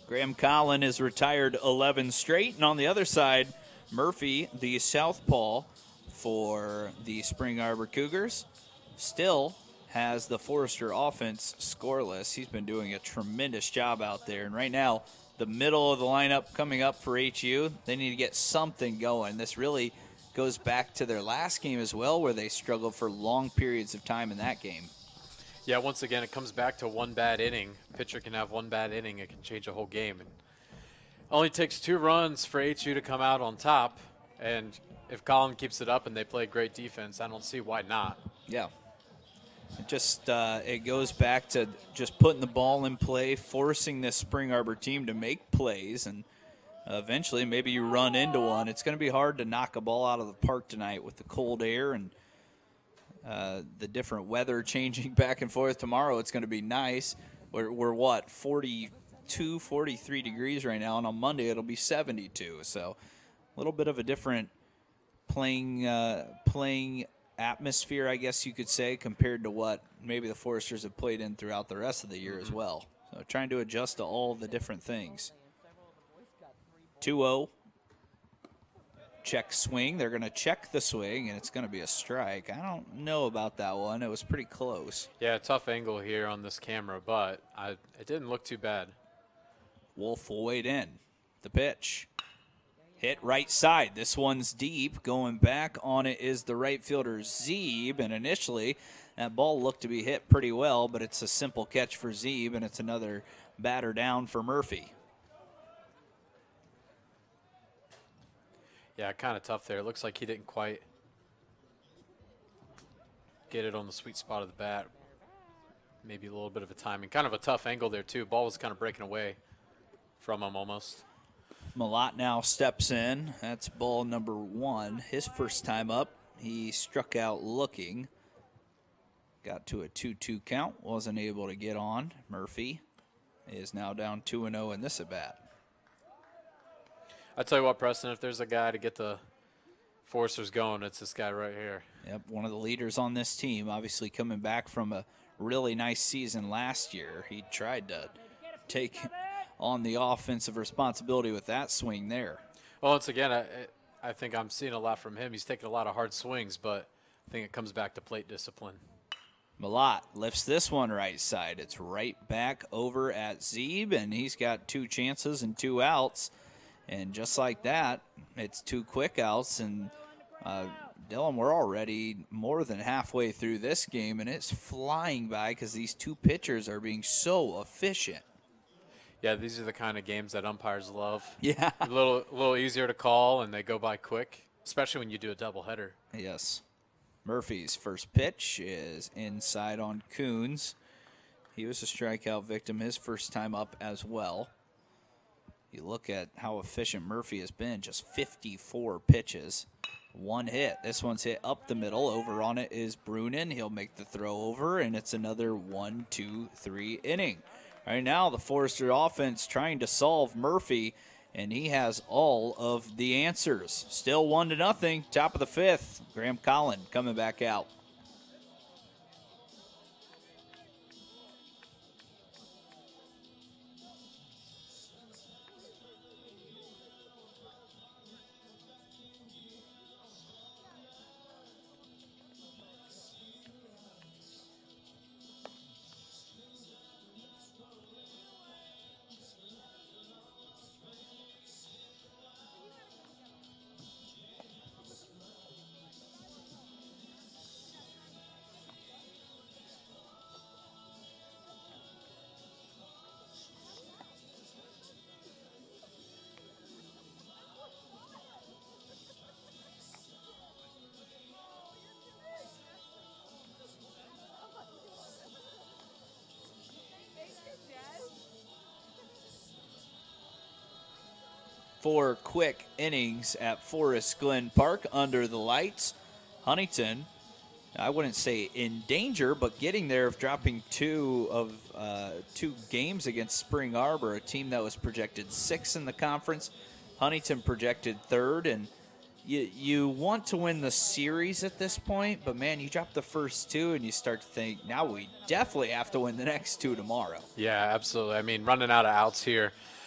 S1: Graham Collin is retired 11 straight. And on the other side, Murphy, the southpaw for the Spring Arbor Cougars, still has the Forester offense scoreless. He's been doing a tremendous job out there. And right now, the middle of the lineup coming up for HU, they need to get something going. This really goes back to their last game as well, where they struggled for long periods of time in that game.
S3: Yeah, once again, it comes back to one bad inning. Pitcher can have one bad inning. It can change a whole game. And only takes 2 runs for HU to come out on top. And if Collin keeps it up and they play great defense, I don't see why not.
S1: Yeah. It goes back to just putting the ball in play, forcing this Spring Arbor team to make plays, and eventually maybe you run into one. It's going to be hard to knock a ball out of the park tonight with the cold air and the different weather changing back and forth. Tomorrow it's going to be nice. We're what, 42, 43 degrees right now, and on Monday it'll be 72. So a little bit of a different playing atmosphere, I guess you could say, compared to what maybe the Foresters have played in throughout the rest of the year as well. So trying to adjust to all the different things. 2-0. Check swing. They're going to check the swing, and it's going to be a strike. I don't know about that one. It was pretty close.
S3: Yeah, tough angle here on this camera, but it didn't look too bad.
S1: Wolf will wait in. The pitch. Hit right side. This one's deep. Going back on it is the right fielder, Zeeb. And initially, that ball looked to be hit pretty well, but it's a simple catch for Zeeb, and it's another batter down for Murphy.
S3: Yeah, kind of tough there. It looks like he didn't quite get it on the sweet spot of the bat. Maybe a little bit of a timing. Kind of a tough angle there, too. Ball was kind of breaking away from him almost.
S1: Malott now steps in. That's ball number 1. His first time up, he struck out looking. Got to a 2-2 count. Wasn't able to get on. Murphy is now down 2-0 in this at-bat.
S3: I tell you what, Preston, if there's a guy to get the Foresters going, it's this guy right here.
S1: Yep, one of the leaders on this team, obviously coming back from a really nice season last year. He tried to take on the offensive responsibility with that swing there.
S3: Well, once again, I think I'm seeing a lot from him. He's taking a lot of hard swings, but I think it comes back to plate discipline.
S1: Malott lifts this one right side. It's right back over at Zeeb, and he's got 2 chances and 2 outs. And just like that, it's 2 quick outs. And Dylan, we're already more than halfway through this game, and it's flying by because these 2 pitchers are being so efficient.
S3: Yeah, these are the kind of games that umpires love.
S1: Yeah.
S3: A little easier to call, and they go by quick, especially when you do a doubleheader.
S1: Yes. Murphy's first pitch is inside on Coons. He was a strikeout victim his first time up as well. You look at how efficient Murphy has been, just 54 pitches, 1 hit. This one's hit up the middle. Over on it is Brunin. He'll make the throw over, and it's another 1-2-3 inning. Right now, the Forester offense trying to solve Murphy, and he has all of the answers. Still 1-0, top of the 5th. Graham Collin coming back out. Four quick innings at Forest Glen Park under the lights. Huntington, I wouldn't say in danger, but getting there of dropping 2 games against Spring Arbor, a team that was projected 6th in the conference. Huntington projected 3rd, and you want to win the series at this point, but man, you drop the first 2 and you start to think, now we definitely have to win the next 2 tomorrow.
S3: Yeah, absolutely. I mean, running out of outs here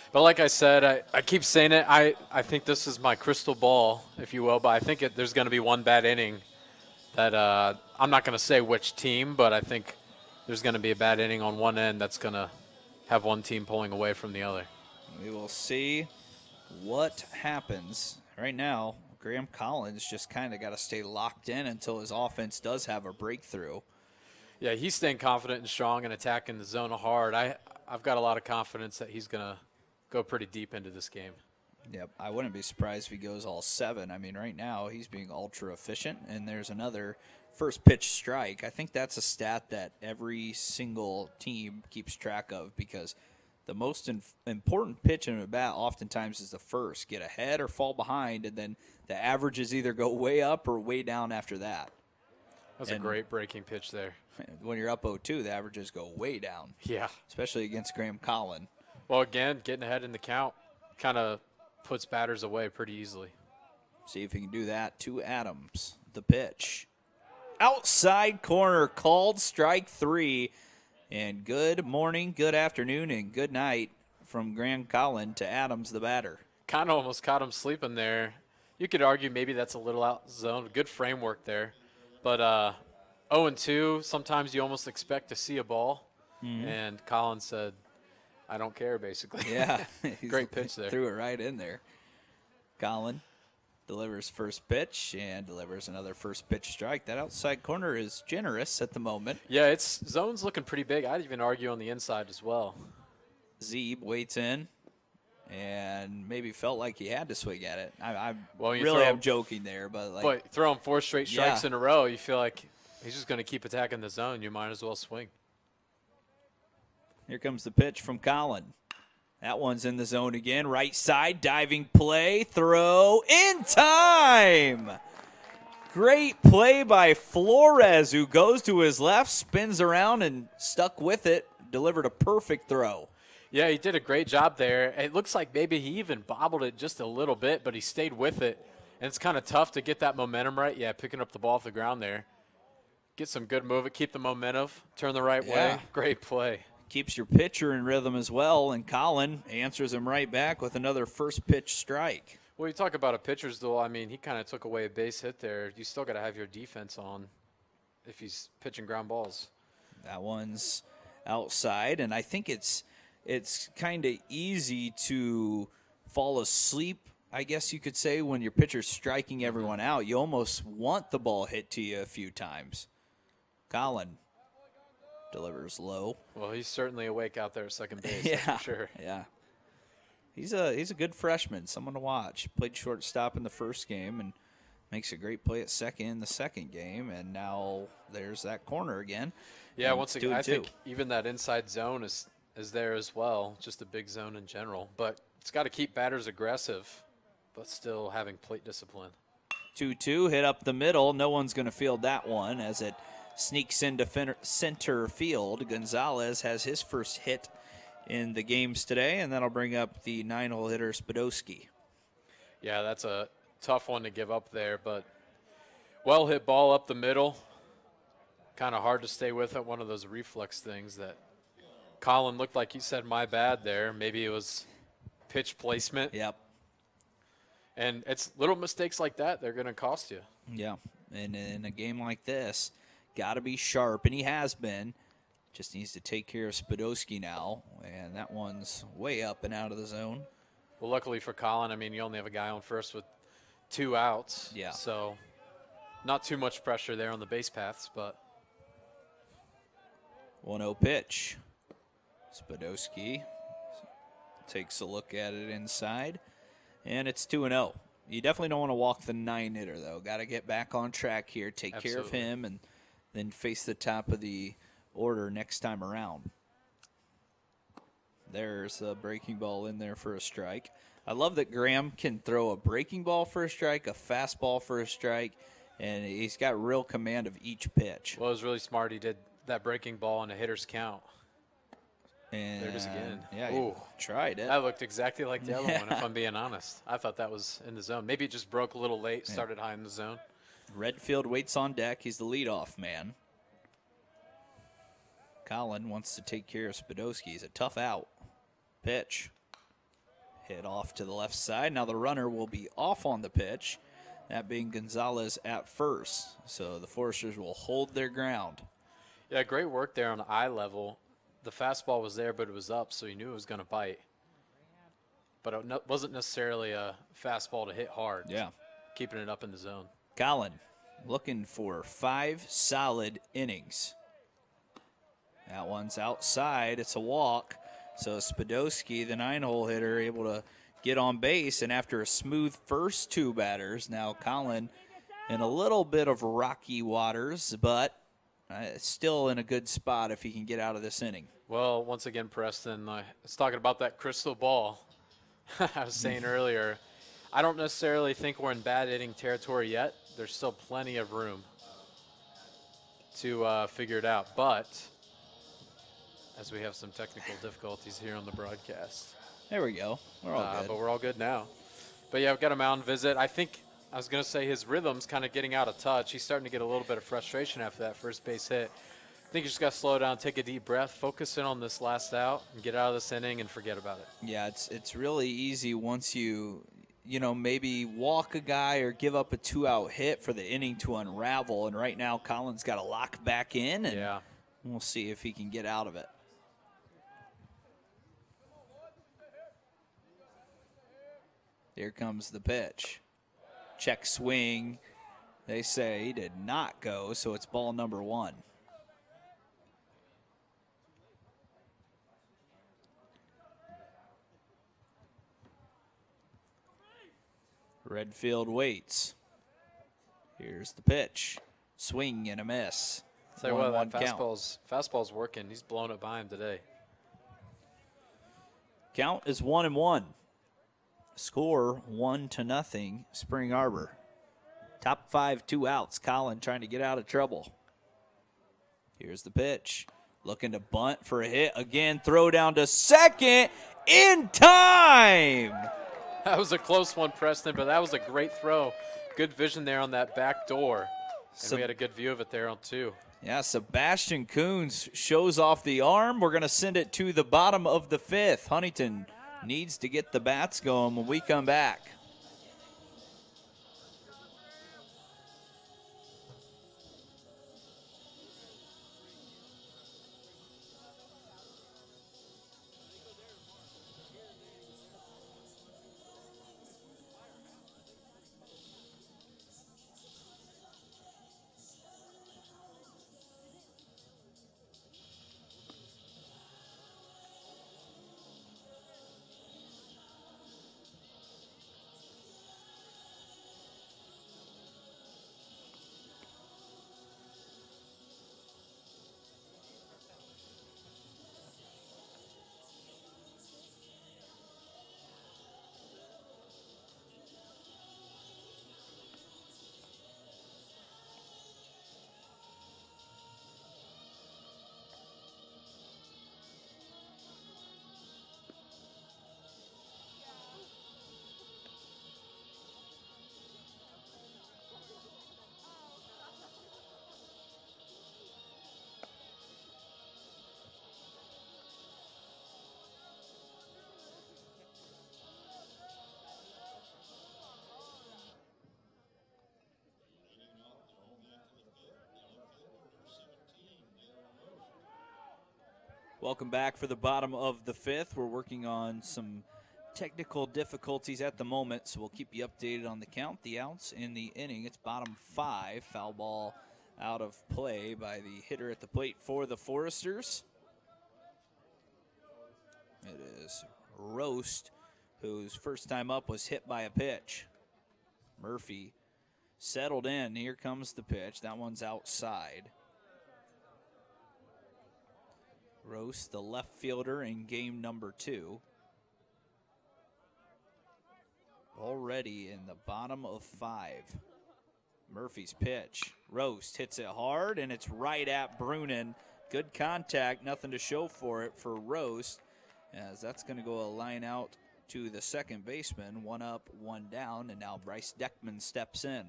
S3: But like I said, I keep saying it. I think this is my crystal ball, if you will. But I think there's going to be one bad inning that I'm not going to say which team, but I think there's going to be a bad inning on one end that's going to have one team pulling away from the other.
S1: We will see what happens. Right now, Graham Collins just kind of got to stay locked in until his offense does have a breakthrough.
S3: Yeah, he's staying confident and strong and attacking the zone hard. I've got a lot of confidence that he's going to go pretty deep into this game.
S1: Yep, I wouldn't be surprised if he goes all 7. I mean, right now he's being ultra efficient, and there's another first pitch strike. I think that's a stat that every single team keeps track of because the most important pitch in a bat oftentimes is the first. Get ahead or fall behind, and then the averages either go way up or way down after that.
S3: That's a great breaking pitch there.
S1: When you're up 0-2, the averages go way down.
S3: Yeah.
S1: Especially against Graham Collin.
S3: Well, again, getting ahead in the count kind of puts batters away pretty easily.
S1: See if he can do that to Adams. The pitch. Outside corner called, strike 3. And good morning, good afternoon, and good night from Graham Collin to Adams, the batter.
S3: Kind of almost caught him sleeping there. You could argue maybe that's a little out zone. Good framework there. But 0-2, sometimes you almost expect to see a ball. Mm-hmm. And Collin said, I don't care, basically.
S1: Yeah.
S3: Great pitch there.
S1: Threw it right in there. Collin delivers first pitch and delivers another first pitch strike. That outside corner is generous at the moment.
S3: Yeah, its zone's looking pretty big. I'd even argue on the inside as well.
S1: Zeeb waits in and maybe felt like he had to swing at it. I'm joking there, but like.
S3: But throwing 4 straight strikes in a row, you feel like he's just going to keep attacking the zone. You might as well swing.
S1: Here comes the pitch from Collin. That one's in the zone again. Right side, diving play, throw in time. Great play by Flores, who goes to his left, spins around, and stuck with it. Delivered a perfect throw.
S3: Yeah, he did a great job there. It looks like maybe he even bobbled it just a little bit, but he stayed with it. And it's kind of tough to get that momentum right. Yeah, picking up the ball off the ground there. Get some good movement, keep the momentum, turn the right way. Great play.
S1: Keeps your pitcher in rhythm as well, and Collin answers him right back with another first pitch strike.
S3: Well, you talk about a pitcher's duel. I mean, he kind of took away a base hit there. You still got to have your defense on if he's pitching ground balls.
S1: That one's outside, and I think it's kind of easy to fall asleep, I guess you could say, when your pitcher's striking everyone out. You almost want the ball hit to you a few times. Collin delivers low.
S3: Well, he's certainly awake out there at second base, that's for sure.
S1: Yeah. He's a good freshman, someone to watch. Played shortstop in the first game and makes a great play at second in the second game, and now there's that corner again.
S3: Yeah, once again, I think even that inside zone is there as well, just a big zone in general. But it's got to keep batters aggressive, but still having plate discipline.
S1: 2-2, hit up the middle. No one's going to field that one as it sneaks into center field. Gonzalez has his first hit in the games today, and that'll bring up the 9-hole hitter Spadowski.
S3: Yeah, that's a tough one to give up there, but well hit ball up the middle. Kind of hard to stay with it. One of those reflex things that Collin looked like he said, my bad there. Maybe it was pitch placement.
S1: Yep.
S3: And it's little mistakes like that, they're going to cost you.
S1: Yeah, and in a game like this, got to be sharp, and he has been. Just needs to take care of Spadowski now, and that one's way up and out of the zone.
S3: Well, luckily for Collin, I mean, you only have a guy on first with 2 outs.
S1: Yeah.
S3: So not too much pressure there on the base paths, but.
S1: 1-0 pitch. Spadowski takes a look at it inside, and it's 2-0. You definitely don't want to walk the 9-hitter, though. Got to get back on track here, take care of him, and then face the top of the order next time around. There's a breaking ball in there for a strike. I love that Graham can throw a breaking ball for a strike, a fastball for a strike, and he's got real command of each pitch.
S3: Well, it was really smart. He did that breaking ball on a hitter's count.
S1: And
S3: there it is again.
S1: Yeah, he tried it.
S3: That looked exactly like the other one, if I'm being honest. I thought that was in the zone. Maybe it just broke a little late, started high in the zone.
S1: Redfield waits on deck. He's the leadoff man. Collin wants to take care of Spadowski. He's a tough out. Pitch. Hit off to the left side. Now the runner will be off on the pitch, that being Gonzalez at first. So the Foresters will hold their ground.
S3: Yeah, great work there on the eye level. The fastball was there, but it was up, so he knew it was going to bite. But it wasn't necessarily a fastball to hit hard.
S1: Yeah.
S3: Keeping it up in the zone.
S1: Collin looking for 5 solid innings. That one's outside. It's a walk. So Spodowski, the 9-hole hitter, able to get on base. And after a smooth first 2 batters, now Collin in a little bit of rocky waters, but still in a good spot if he can get out of this inning.
S3: Well, once again, Preston, I was talking about that crystal ball I was saying earlier. I don't necessarily think we're in bad hitting territory yet. There's still plenty of room to figure it out. But as we have some technical difficulties here on the broadcast.
S1: There we go. We're all good.
S3: But we're all good now. But, yeah, we've got a mound visit. I think I was going to say his rhythm's kind of getting out of touch. He's starting to get a little bit of frustration after that first base hit. I think you just got to slow down, take a deep breath, focus in on this last out, and get out of this inning and forget about it.
S1: Yeah, it's really easy once you maybe walk a guy or give up a 2-out hit for the inning to unravel. And right now, Collin's got to lock back in, and we'll see if he can get out of it. Here comes the pitch. Check swing. They say he did not go, so it's ball number 1. Redfield waits. Here's the pitch. Swing and a miss.
S3: Tell you what, that fastball's working. He's blowing it by him today.
S1: Count is 1-1. Score 1-0. Spring Arbor. Top 5, 2 outs. Collin trying to get out of trouble. Here's the pitch. Looking to bunt for a hit. Again, throw down to second in time.
S3: That was a close one, Preston, but that was a great throw. Good vision there on that back door. And we had a good view of it there on 2.
S1: Yeah, Sebastian Coons shows off the arm. We're going to send it to the bottom of the 5th. Huntington needs to get the bats going when we come back. Welcome back for the bottom of the 5th. We're working on some technical difficulties at the moment, so we'll keep you updated on the count, the outs, and the inning. It's bottom 5. Foul ball out of play by the hitter at the plate for the Foresters. It is Roast, whose first time up was hit by a pitch. Murphy settled in. Here comes the pitch. That one's outside. Roast, the left fielder in game number 2. Already in the bottom of 5. Murphy's pitch. Roast hits it hard, and it's right at Brunin. Good contact, nothing to show for it for Roast, as that's going to go a line out to the second baseman. 1 up, 1 down, and now Bryce Deckman steps in.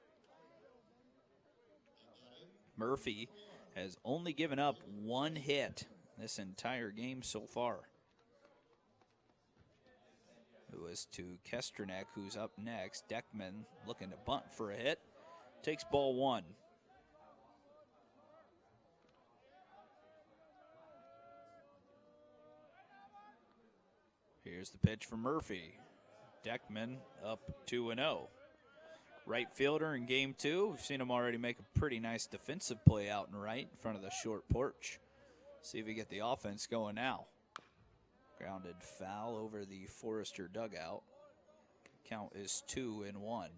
S1: Murphy has only given up 1 hit this entire game so far. It was to Kesternek, who's up next. Deckman looking to bunt for a hit. Takes ball 1. Here's the pitch from Murphy. Deckman up 2-0. Right fielder in game 2. We've seen him already make a pretty nice defensive play out and right in front of the short porch. See if we get the offense going now. Grounded foul over the Forester dugout. Count is 2-1.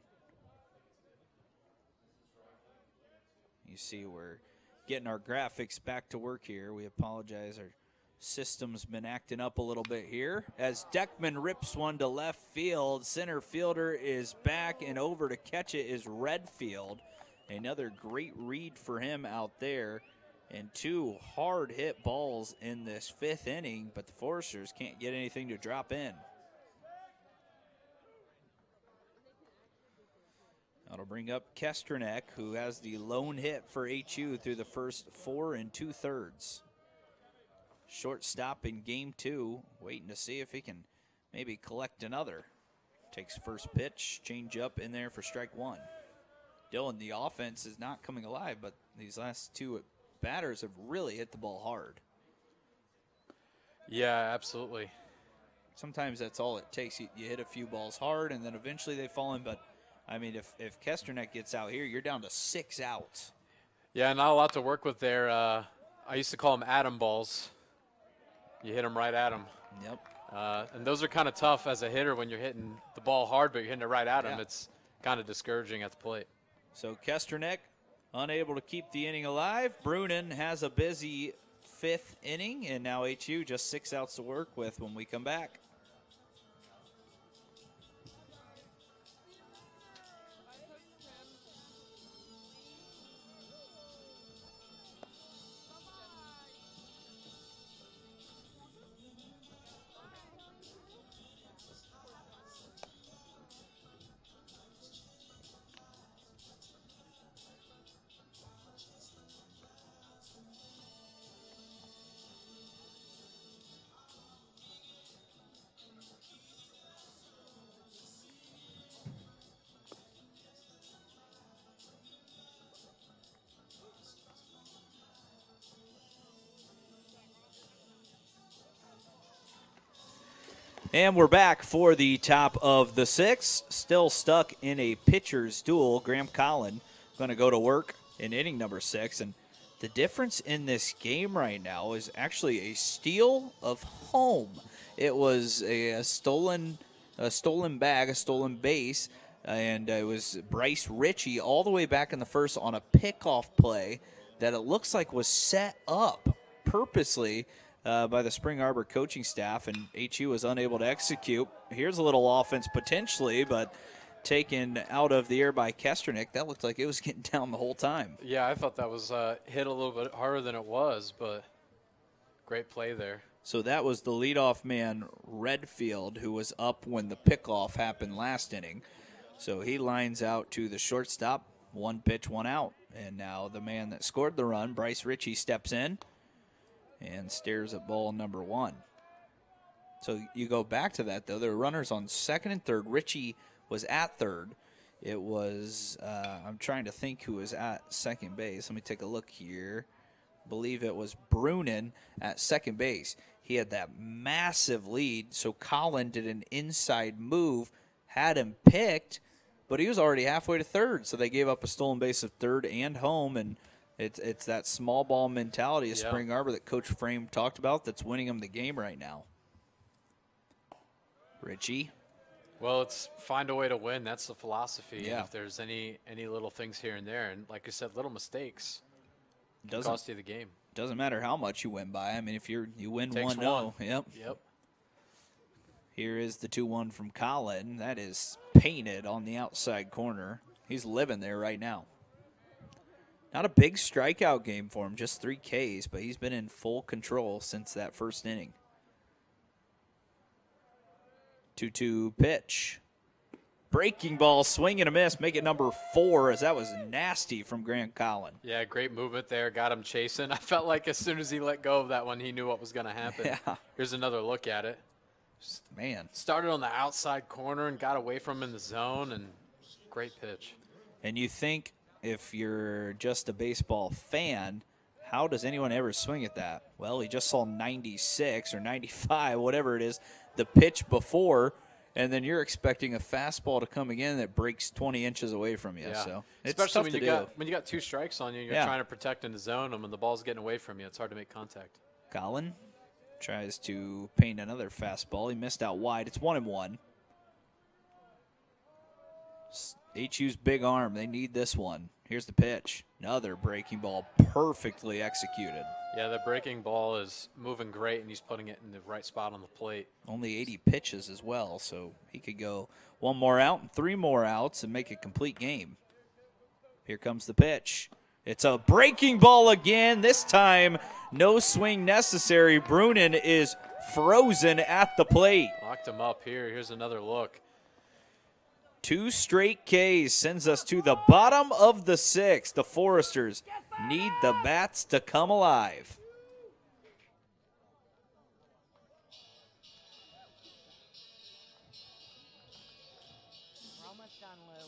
S1: You see we're getting our graphics back to work here. We apologize. Our system's been acting up a little bit here. As Deckman rips one to left field, center fielder is back, and over to catch it is Redfield. Another great read for him out there. And 2 hard hit balls in this 5th inning, but the Foresters can't get anything to drop in. That'll bring up Kesternek, who has the lone hit for HU through the first 4 2/3. Shortstop in game 2, waiting to see if he can maybe collect another. Takes first pitch, change up in there for strike 1. Dylan, the offense is not coming alive, but these last 2 batters have really hit the ball hard.
S3: Yeah, absolutely.
S1: Sometimes that's all it takes. You hit a few balls hard, and then eventually they fall in. But, I mean, if Kesternek gets out here, you're down to 6 outs.
S3: Yeah, not a lot to work with there. I used to call them atom balls. You hit them right at them.
S1: Yep.
S3: And those are kind of tough as a hitter when you're hitting the ball hard, but you're hitting it right at them.
S1: Yeah.
S3: It's kind of discouraging at the plate.
S1: So Kesternek unable to keep the inning alive. Brunin has a busy 5th inning, and now HU just 6 outs to work with when we come back. And we're back for the top of the 6th. Still stuck in a pitcher's duel. Graham Collin going to go to work in inning number 6. And the difference in this game right now is actually a steal of home. It was a stolen bag, a stolen base, and it was Bryce Ritchie all the way back in the first on a pickoff play that it looks like was set up purposely by the Spring Arbor coaching staff, and HU was unable to execute. Here's a little offense potentially, but taken out of the air by Kesternek. That looked like it was getting down the whole time.
S3: Yeah, I thought that was hit a little bit harder than it was, but great play there.
S1: So that was the leadoff man, Redfield, who was up when the pickoff happened last inning. So he lines out to the shortstop, 1 pitch, 1 out. And now the man that scored the run, Bryce Ritchie, steps in and stares at ball number 1. So you go back to that, though. There were runners on 2nd and 3rd. Ritchie was at 3rd. It was, I'm trying to think who was at second base. Let me take a look here. I believe it was Brunin at second base. He had that massive lead, so Collin did an inside move, had him picked, but he was already halfway to 3rd, so they gave up a stolen base of 3rd and home, and it's that small ball mentality of Spring Arbor that Coach Frame talked about that's winning them the game right now. Ritchie.
S3: Well, it's find a way to win. That's the philosophy.
S1: Yeah.
S3: And if there's any little things here and there, and like I said, little mistakes can cost you the game.
S1: Doesn't matter how much you win by. I mean, if you win
S3: Takes
S1: 1-0.
S3: one.
S1: Yep.
S3: Here
S1: is the 2-1 from Collin. That is painted on the outside corner. He's living there right now. Not a big strikeout game for him, just 3 Ks, but he's been in full control since that first inning. 2-2 pitch. Breaking ball, swing and a miss, make it number 4, as that was nasty from Grant Collin.
S3: Yeah, great movement there. Got him chasing. I felt like as soon as he let go of that one, he knew what was going to happen.
S1: Yeah.
S3: Here's another look at it.
S1: Man.
S3: Started on the outside corner and got away from him in the zone, and great pitch.
S1: And you think if you're just a baseball fan, how does anyone ever swing at that? Well, he just saw 96 or 95, whatever it is, the pitch before, and then you're expecting a fastball to come again that breaks 20 inches away from you.
S3: Yeah.
S1: So it's
S3: Especially
S1: tough
S3: when
S1: to
S3: you
S1: do.
S3: got 2 strikes on you, you're
S1: Yeah.
S3: trying to protect in the zone, and when the ball's getting away from you, it's hard to make contact.
S1: Colin tries to paint another fastball. He missed out wide. It's 1-1. HU's big arm. They need this one. Here's the pitch. Another breaking ball, perfectly executed.
S3: Yeah, the breaking ball is moving great, and he's putting it in the right spot on the plate.
S1: Only 80 pitches as well, so he could go 1 more out and 3 more outs and make a complete game. Here comes the pitch. It's a breaking ball again. This time, no swing necessary. Brunin is frozen at the plate.
S3: Locked him up here. Here's another look.
S1: 2 straight Ks sends us to the bottom of the 6th. The Foresters need the bats to come alive.
S4: We're almost done, Lou.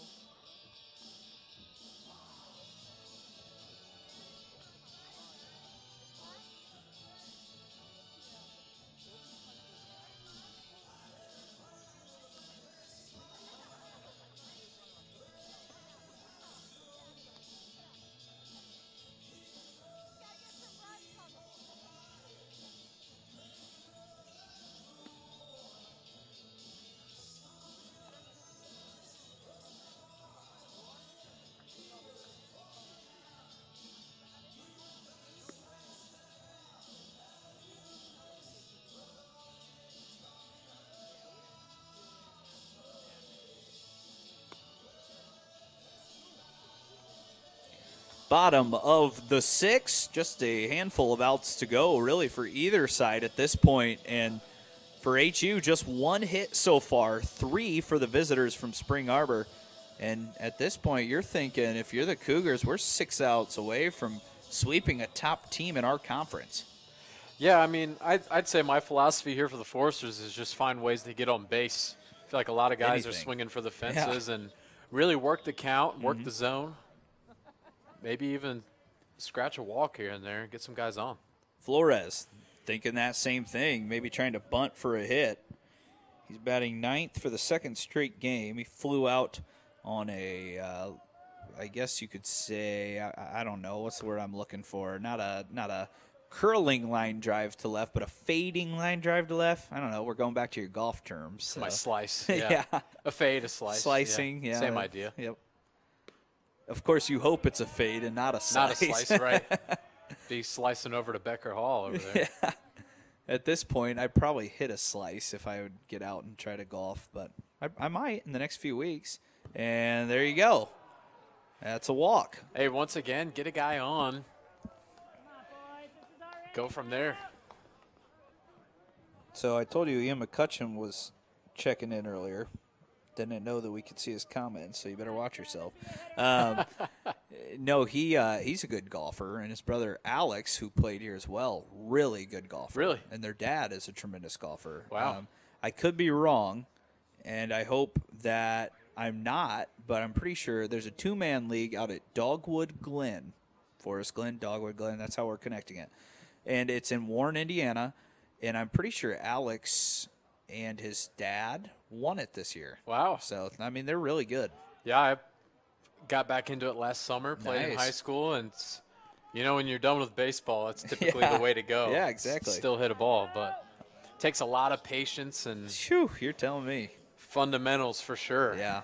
S1: Bottom of the 6th, just a handful of outs to go, really, for either side at this point. And for HU, just 1 hit so far, 3 for the visitors from Spring Arbor. And at this point, you're thinking, if you're the Cougars, we're 6 outs away from sweeping a top team in our conference.
S3: Yeah, I mean, I'd say my philosophy here for the Foresters is just find ways to get on base. I feel like a lot of guys are
S1: Anything.
S3: swinging for the fences and really work the count, work the zone. Maybe even scratch a walk here and there and get some guys on.
S1: Flores thinking that same thing, maybe trying to bunt for a hit. He's batting 9th for the 2nd straight game. He flew out on a, I guess you could say, I don't know, what's the word I'm looking for? Not a curling line drive to left, but a fading line drive to left. I don't know. We're going back to your golf terms. So.
S3: My slice.
S1: Yeah.
S3: A fade, a slice.
S1: Slicing, yeah.
S3: Same idea.
S1: Yep. Of course, you hope it's a fade and not a slice.
S3: Not a slice, right. Be slicing over to Becker Hall over there.
S1: Yeah. At this point, I'd probably hit a slice if I would get out and try to golf, but I might in the next few weeks. And there you go. That's a walk.
S3: Hey, once again, get a guy on. Go from there.
S1: So I told you Ian McCutcheon was checking in earlier. Didn't know that we could see his comments, so you better watch yourself. No, he's a good golfer, and his brother Alex, who played here as well, really good golfer.
S3: Really?
S1: And their dad is a tremendous golfer.
S3: Wow.
S1: I could be wrong, and I hope that I'm not, but I'm pretty sure there's a 2-man league out at Dogwood Glen. Forest Glen, Dogwood Glen, that's how we're connecting it. And it's in Warren, Indiana, and I'm pretty sure Alex and his dad won it this year.
S3: Wow.
S1: So, I mean, they're really good.
S3: Yeah, I got back into it last summer, played in
S1: Nice.
S3: high school, and when you're done with baseball, that's typically
S1: Yeah.
S3: the way to go.
S1: Yeah, exactly.
S3: Still hit a ball, but it takes a lot of patience and
S1: Phew, you're telling me.
S3: fundamentals for sure.
S1: Yeah.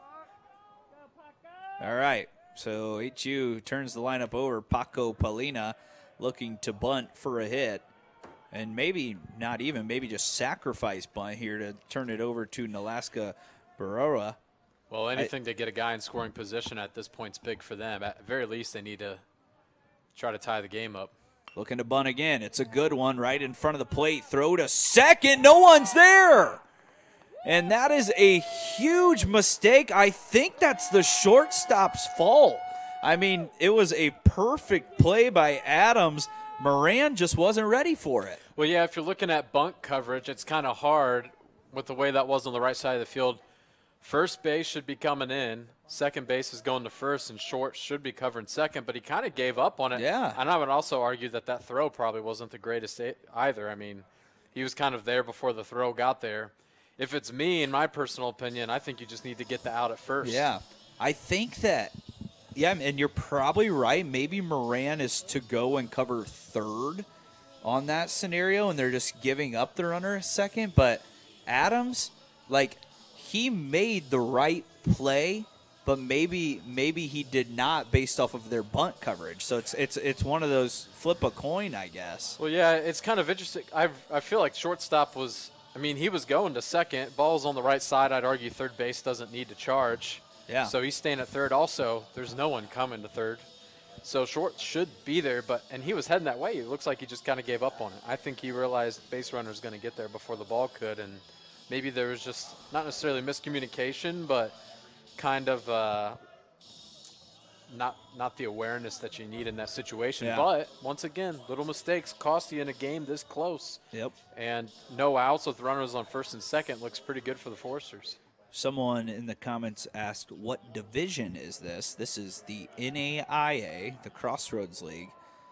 S1: All right. So HU turns the lineup over. Paco Palina looking to bunt for a hit. And maybe not even, maybe just sacrifice bunt here to turn it over to Nalaska Barora.
S3: Well, anything to get a guy in scoring position at this point is big for them. At the very least, they need to try to tie the game up.
S1: Looking to bunt again. It's a good one right in front of the plate. Throw to second. No one's there. And that is a huge mistake. I think that's the shortstop's fault. I mean, it was a perfect play by Adams, Moran just wasn't ready for it.
S3: Well, yeah, if you're looking at bunt coverage, it's kind of hard with the way that was on the right side of the field. First base should be coming in. Second base is going to first, and short should be covering second, but he kind of gave up on it.
S1: Yeah.
S3: And I would also argue that throw probably wasn't the greatest either. I mean, he was kind of there before the throw got there. If it's me, in my personal opinion, I think you just need to get the out at first.
S1: Yeah. I think that, yeah, and you're probably right. Maybe Moran is to go and cover third on that scenario, and they're just giving up the runner a second. But Adams, like, he made the right play, but maybe he did not based off of their bunt coverage. So it's one of those flip a coin, I guess.
S3: Well, yeah, it's kind of interesting. I feel like shortstop was, I mean, he was going to second. Ball's on the right side. I'd argue third base doesn't need to charge.
S1: Yeah.
S3: So he's staying at third. Also, there's no one coming to third. So short should be there, and he was heading that way. It looks like he just kind of gave up on it. I think he realized base runner's going to get there before the ball could, and maybe there was just not necessarily miscommunication, but kind of not the awareness that you need in that situation.
S1: Yeah.
S3: But once again, little mistakes cost you in a game this close.
S1: Yep.
S3: And no outs with runners on first and second looks pretty good for the Foresters.
S1: Someone in the comments asked, what division is this? This is the NAIA, the Crossroads League.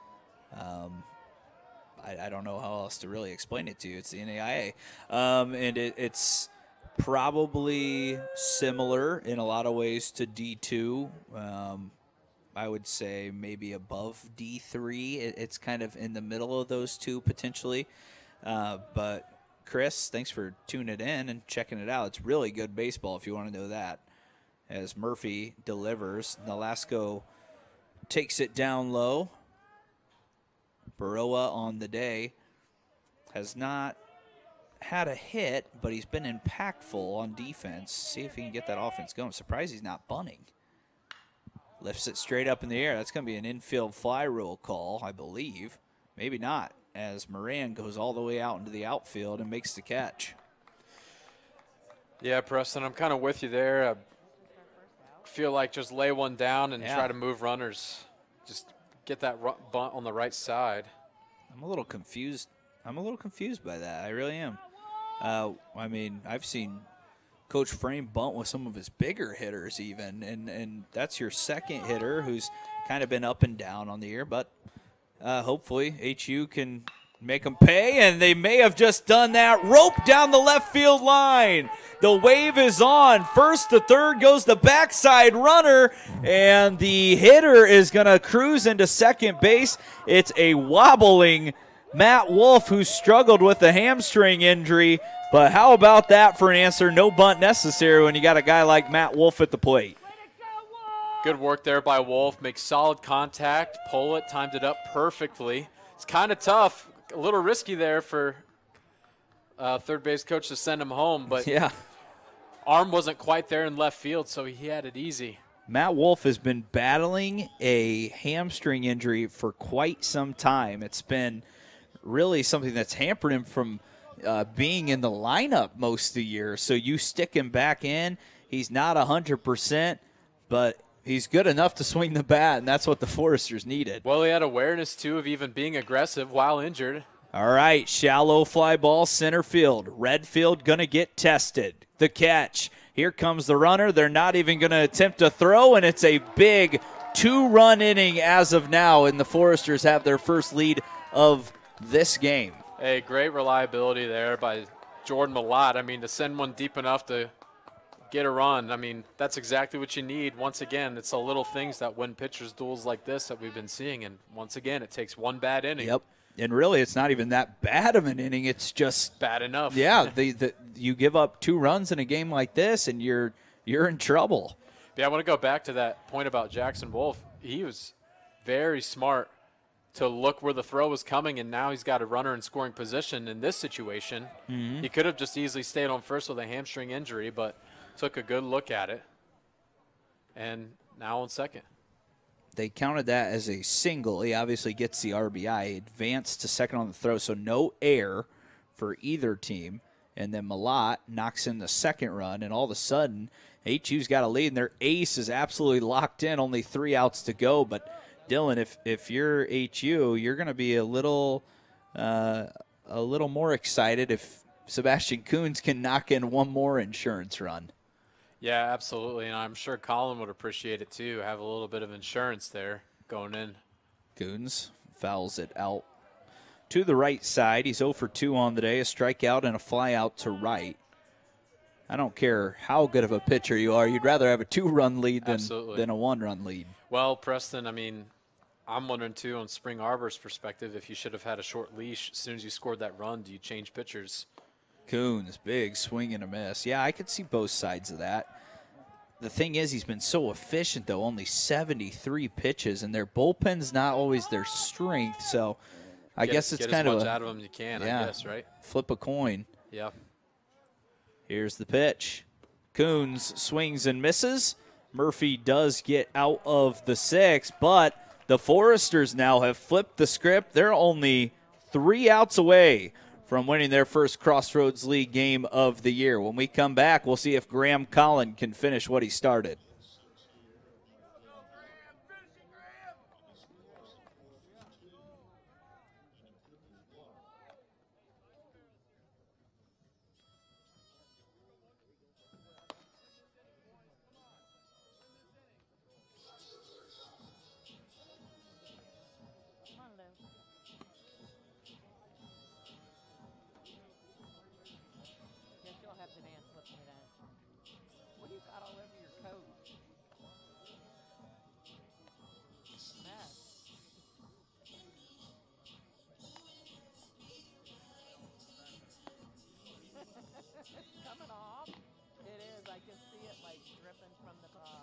S1: I don't know how else to really explain it to you. It's the NAIA. And it's probably similar in a lot of ways to D2. I would say maybe above D3. It's kind of in the middle of those two potentially. But Chris, thanks for tuning it in and checking it out. It's really good baseball if you want to know that. As Murphy delivers, Nolasco takes it down low. Baroa on the day has not had a hit, but he's been impactful on defense. See if he can get that offense going. Surprised he's not bunting. Lifts it straight up in the air. That's going to be an infield fly rule call, I believe. Maybe not, as Moran goes all the way out into the outfield and makes the catch.
S3: Yeah, Preston, I'm kind of with you there. I feel like just lay one down and try to move runners. Just get that bunt on the right side.
S1: I'm a little confused. By that. I really am. I mean, I've seen Coach Frame bunt with some of his bigger hitters even, and that's your second hitter who's kind of been up and down on the year, but hopefully HU can make them pay, and they may have just done that. Rope down the left field line. The wave is on. First to third goes the backside runner, and the hitter is going to cruise into second base. It's a wobbling Matt Wolf, who struggled with a hamstring injury. But how about that for an answer? No bunt necessary when you got a guy like Matt Wolf at the plate.
S3: Good work there by Wolf. Makes solid contact. Pull it, timed it up perfectly. It's kind of tough. A little risky there for third base coach to send him home. But
S1: yeah,
S3: arm wasn't quite there in left field, so he had it easy.
S1: Matt Wolf has been battling a hamstring injury for quite some time. It's been really something that's hampered him from being in the lineup most of the year. So you stick him back in. He's not 100%, but he's good enough to swing the bat, and that's what the Foresters needed.
S3: Well, he had awareness, too, of even being aggressive while injured.
S1: All right, shallow fly ball center field. Redfield going to get tested. The catch. Here comes the runner. They're not even going to attempt to throw, and it's a big two-run inning as of now, and the Foresters have their first lead of this game.
S3: Hey, great reliability there by Jordan Malott. I mean, to send one deep enough to get a run, I mean, that's exactly what you need. Once again, it's the little things that win pitchers' duels like this that we've been seeing, and once again, it takes one bad inning.
S1: Yep, and really it's not even that bad of an inning. It's just
S3: bad enough.
S1: Yeah, you give up 2 runs in a game like this, and you're in trouble.
S3: Yeah, I want to go back to that point about Jackson Wolf. He was very smart to look where the throw was coming, and now he's got a runner in scoring position in this situation. He could have just easily stayed on first with a hamstring injury, but took a good look at it, and now on second.
S1: They counted that as a single. He obviously gets the RBI. Advanced to second on the throw, so no error for either team. And then Malott knocks in the second run, and all of a sudden, HU's got a lead, and their ace is absolutely locked in. Only 3 outs to go, but Dylan, if you're HU, you're going to be a little more excited if Sebastian Coons can knock in one more insurance run.
S3: Yeah, absolutely, and I'm sure Colin would appreciate it too. Have a little bit of insurance there going in.
S1: Coons fouls it out to the right side. He's 0 for 2 on the day, a strikeout and a fly out to right. I don't care how good of a pitcher you are. You'd rather have a 2-run lead than a 1-run lead.
S3: Well, Preston, I mean, I'm wondering too on Spring Arbor's perspective if you should have had a short leash as soon as you scored that run. Do you change pitchers?
S1: Coons, big swing and a miss. Yeah, I could see both sides of that. The thing is, he's been so efficient, though, only 73 pitches, and their bullpen's not always their strength. So I guess it's kind of
S3: as much out of them as you can, I guess, right?
S1: Flip a coin.
S3: Yeah.
S1: Here's the pitch. Coons swings and misses. Murphy does get out of the 6th, but the Foresters now have flipped the script. They're only 3 outs away from winning their first Crossroads League game of the year. When we come back, we'll see if Graham Collin can finish what he started.
S4: Come on, Lou. Guess you'll have to dance with me then. What do you got all over your coat? Mess. It's coming off. It is. I can see it like dripping from the top.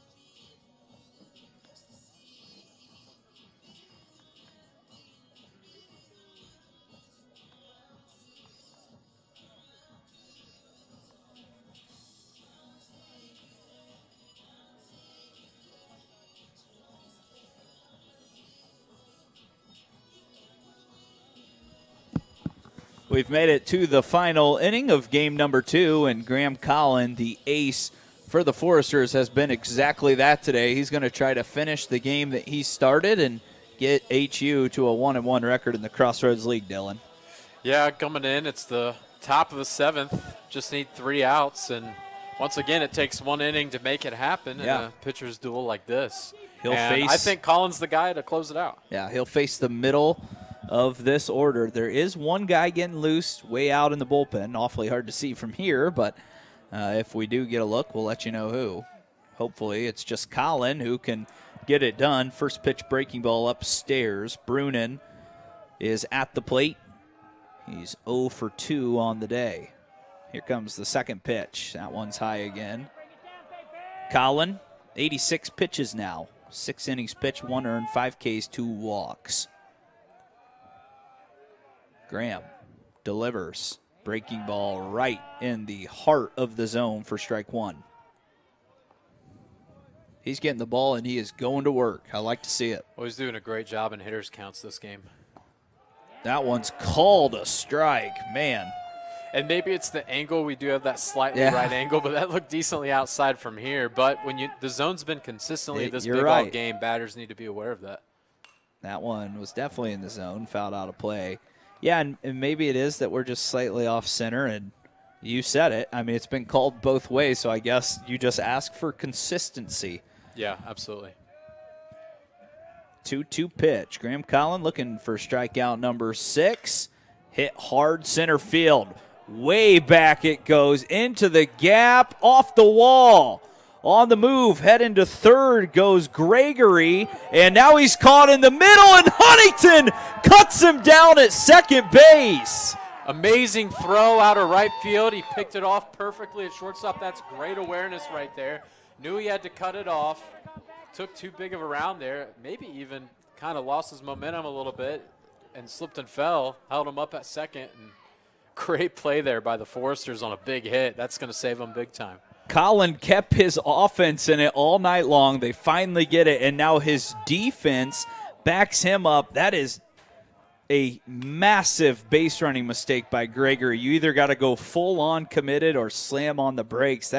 S1: We've made it to the final inning of game number 2, and Graham Collin, the ace for the Foresters, has been exactly that today. He's going to try to finish the game that he started and get HU to a 1-1 record in the Crossroads League, Dylan.
S3: Yeah, coming in, it's the top of the 7th. Just need 3 outs, and once again, it takes 1 inning to make it happen in a pitcher's duel like this. I think Collin's the guy to close it out.
S1: Yeah, he'll face the middle of this order. There is one guy getting loose way out in the bullpen. Awfully hard to see from here, but if we do get a look, we'll let you know who. Hopefully it's just Collin who can get it done. First pitch breaking ball upstairs. Brunin is at the plate. He's 0 for 2 on the day. Here comes the second pitch. That one's high again. Collin, 86 pitches now. 6 innings pitched, 1 earned, 5 Ks, 2 walks. Graham delivers. Breaking ball right in the heart of the zone for strike 1. He's getting the ball, and he is going to work. I like to see it.
S3: Well, he's doing a great job in hitters counts this game.
S1: That one's called a strike, man.
S3: And maybe it's the angle. We do have that slightly right angle, but that looked decently outside from here. But when the zone's been consistently this big all game, batters need to be aware of that.
S1: That one was definitely in the zone, fouled out of play. Yeah, and maybe it is that we're just slightly off center, and you said it. I mean, it's been called both ways, so I guess you just ask for consistency.
S3: Yeah, absolutely.
S1: 2-2 pitch. Graham Collin looking for strikeout number 6. Hit hard center field. Way back it goes into the gap, off the wall. On the move, head into third goes Gregory, and now he's caught in the middle, and Huntington cuts him down at second base.
S3: Amazing throw out of right field. He picked it off perfectly at shortstop. That's great awareness right there. Knew he had to cut it off. Took too big of a round there. Maybe even kind of lost his momentum a little bit and slipped and fell. Held him up at second. And great play there by the Foresters on a big hit. That's going to save them big time.
S1: Collin kept his offense in it all night long. They finally get it, and now his defense backs him up. That is a massive base running mistake by Gregory. You either got to go full on committed or slam on the brakes. That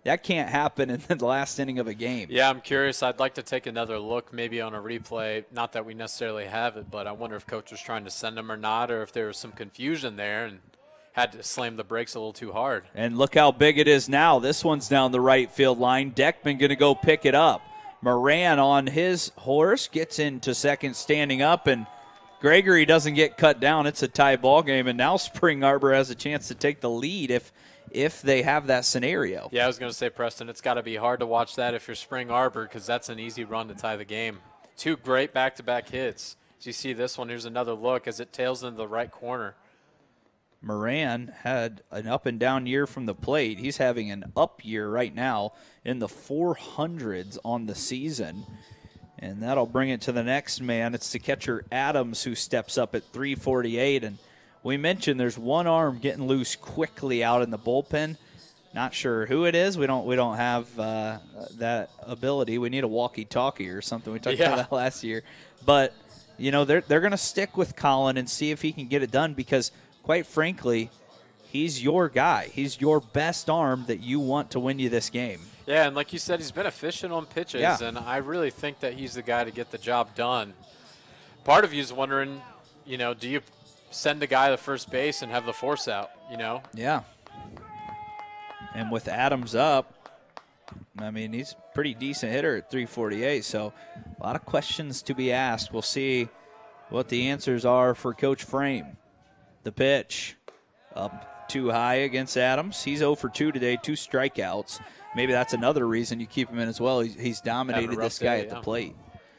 S1: that can't happen in the last inning of a game.
S3: Yeah, I'm curious. I'd like to take another look, maybe on a replay. Not that we necessarily have it, but I wonder if coach was trying to send him or not, or if there was some confusion there and had to slam the brakes a little too hard.
S1: And look how big it is now. This one's down the right field line. Deckman going to go pick it up. Moran on his horse gets into second standing up, and Gregory doesn't get cut down. It's a tie ball game, and now Spring Arbor has a chance to take the lead if they have that scenario.
S3: Yeah, I was going to say, Preston, it's got to be hard to watch that if you're Spring Arbor, because that's an easy run to tie the game. Two great back-to-back hits. As you see this one, here's another look as it tails into the right corner.
S1: Moran had an up and down year from the plate. He's having an up year right now in the 400s on the season. And that'll bring it to the next man. It's the catcher Adams who steps up at 348. And we mentioned there's one arm getting loose quickly out in the bullpen. Not sure who it is. We don't have that ability. We need a walkie-talkie or something. We talked about that last year. But, you know, they're going to stick with Colin and see if he can get it done because, quite frankly, he's your guy. He's your best arm that you want to win you this game.
S3: Yeah, and like you said, he's been efficient on pitches,
S1: Yeah.
S3: and I really think that he's the guy to get the job done. Part of you is wondering, you know, do you send the guy to first base and have the force out, you know?
S1: Yeah. And with Adams up, I mean, he's a pretty decent hitter at 348, so a lot of questions to be asked. We'll see what the answers are for Coach Frame. The pitch up too high against Adams. He's 0 for 2 today, 2 strikeouts. Maybe that's another reason you keep him in as well. He's dominated this guy at the plate.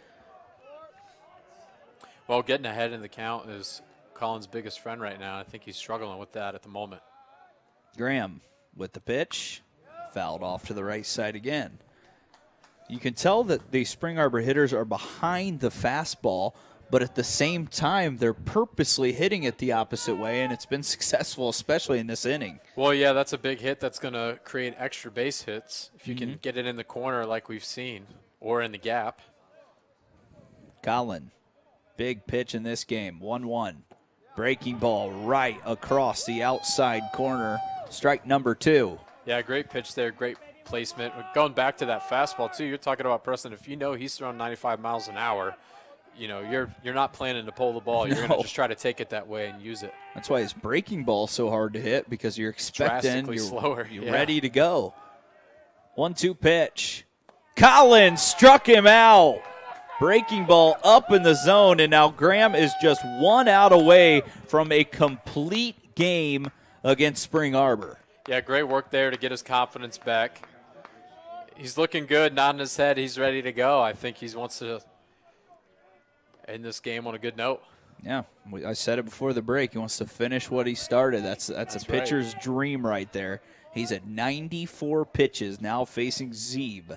S3: Well, getting ahead in the count is Colin's biggest friend right now. I think he's struggling with that at the moment.
S1: Graham with the pitch, fouled off to the right side again. You can tell that the Spring Arbor hitters are behind the fastball, but at the same time, they're purposely hitting it the opposite way, and it's been successful, especially in this inning.
S3: Well, yeah, that's a big hit that's going to create extra base hits if you can get it in the corner like we've seen or in the gap.
S1: Colin, big pitch in this game, 1-1. Breaking ball right across the outside corner, strike number 2.
S3: Yeah, great pitch there, great placement. Going back to that fastball, too, you're talking about Preston. If you know he's throwing 95 miles an hour, you know, you're not planning to pull the ball. You're going to just try to take it that way and use it.
S1: That's why his breaking ball is so hard to hit because you're expecting, you're ready to go. 1-2 pitch. Collins struck him out. Breaking ball up in the zone, and now Graham is just 1 out away from a complete game against Spring Arbor.
S3: Yeah, great work there to get his confidence back. He's looking good, nodding his head. He's ready to go. I think he wants to end this game on a good note.
S1: Yeah, I said it before the break. He wants to finish what he started. That's a pitcher's dream right there. He's at 94 pitches, now facing Zeeb.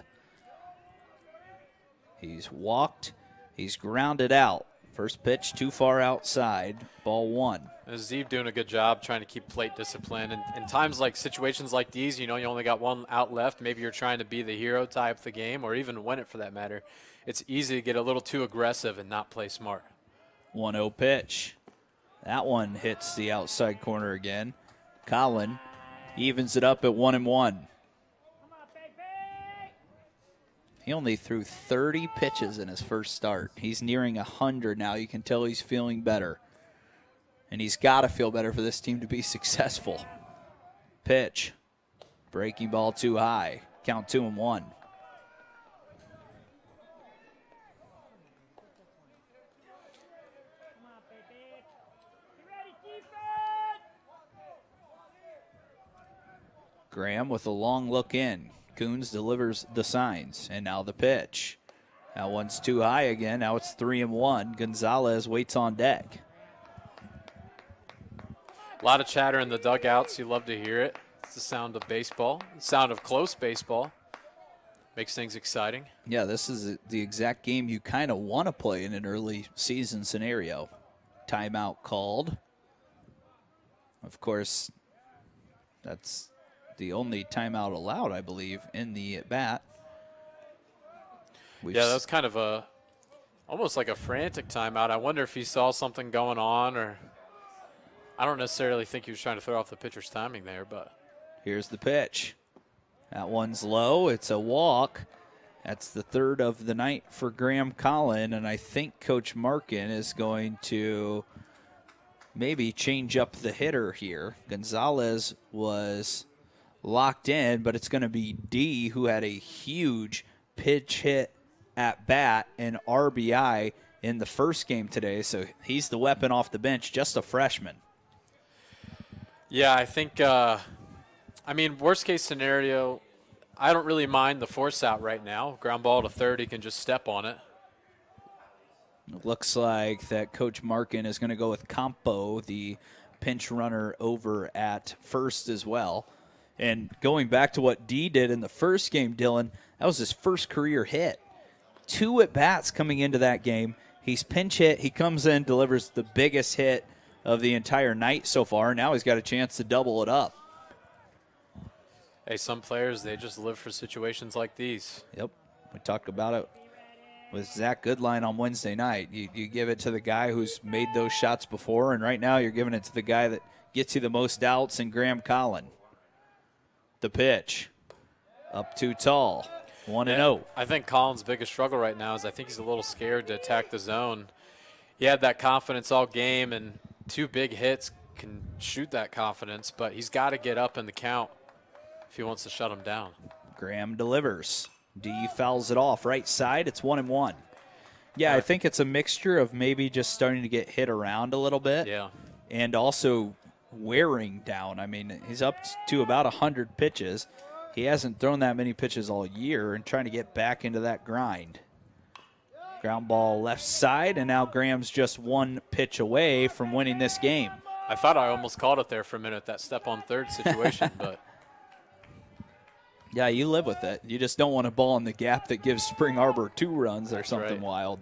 S1: He's walked. He's grounded out. First pitch too far outside. Ball 1.
S3: Zeeb doing a good job trying to keep plate discipline. And in times like situations like these, you know, you only got 1 out left. Maybe you're trying to be the hero type of the game or even win it for that matter. It's easy to get a little too aggressive and not play smart.
S1: 1-0 pitch. That one hits the outside corner again. Colin evens it up at 1-1. He only threw 30 pitches in his first start. He's nearing 100 now. You can tell he's feeling better. And he's got to feel better for this team to be successful. Pitch. Breaking ball too high. Count 2-1. Graham with a long look in. Coons delivers the signs, and now the pitch. That one's too high again. Now it's 3-1. Gonzalez waits on deck.
S3: A lot of chatter in the dugouts. You love to hear it. It's the sound of baseball, the sound of close baseball. Makes things exciting.
S1: Yeah, this is the exact game you kind of want to play in an early season scenario. Timeout called. Of course, that's the only timeout allowed, I believe, in the at-bat.
S3: Yeah, that's kind of almost like a frantic timeout. I wonder if he saw something going on, or I don't necessarily think he was trying to throw off the pitcher's timing there, but.
S1: Here's the pitch. That one's low. It's a walk. That's the third of the night for Graham Collin, and I think Coach Markin is going to maybe change up the hitter here. Gonzalez was locked in, but it's going to be D, who had a huge pitch hit at bat and RBI in the first game today, so he's the weapon off the bench, just a freshman.
S3: Yeah, I think, I mean, worst case scenario, I don't really mind the force out right now. Ground ball to third, he can just step on it.
S1: It looks like that Coach Markin is going to go with Campo, the pinch runner, over at first as well. And going back to what D did in the first game, Dylan, that was his first career hit. 2 at-bats coming into that game. He's pinch hit. He comes in, delivers the biggest hit of the entire night so far. Now he's got a chance to double it up.
S3: Hey, some players, they just live for situations like these.
S1: Yep. We talked about it with Zach Goodline on Wednesday night. You give it to the guy who's made those shots before, and right now you're giving it to the guy that gets you the most outs in Graham Collin. The pitch. Up too tall. 1-0.
S3: I think Collin's biggest struggle right now is I think he's a little scared to attack the zone. He had that confidence all game, and 2 big hits can shoot that confidence, but he's got to get up in the count if he wants to shut him down.
S1: Graham delivers. D fouls it off. Right side, it's 1-1. Yeah, I think it's a mixture of maybe just starting to get hit around a little bit.
S3: Yeah.
S1: And also wearing down. I mean, he's up to about 100 pitches. He hasn't thrown that many pitches all year and trying to get back into that grind. Ground ball left side, and now Graham's just 1 pitch away from winning this game.
S3: I thought I almost called it there for a minute, that step on third situation, but
S1: yeah, you live with it. You just don't want a ball in the gap that gives Spring Arbor 2 runs or
S3: That's
S1: something
S3: right.
S1: wild.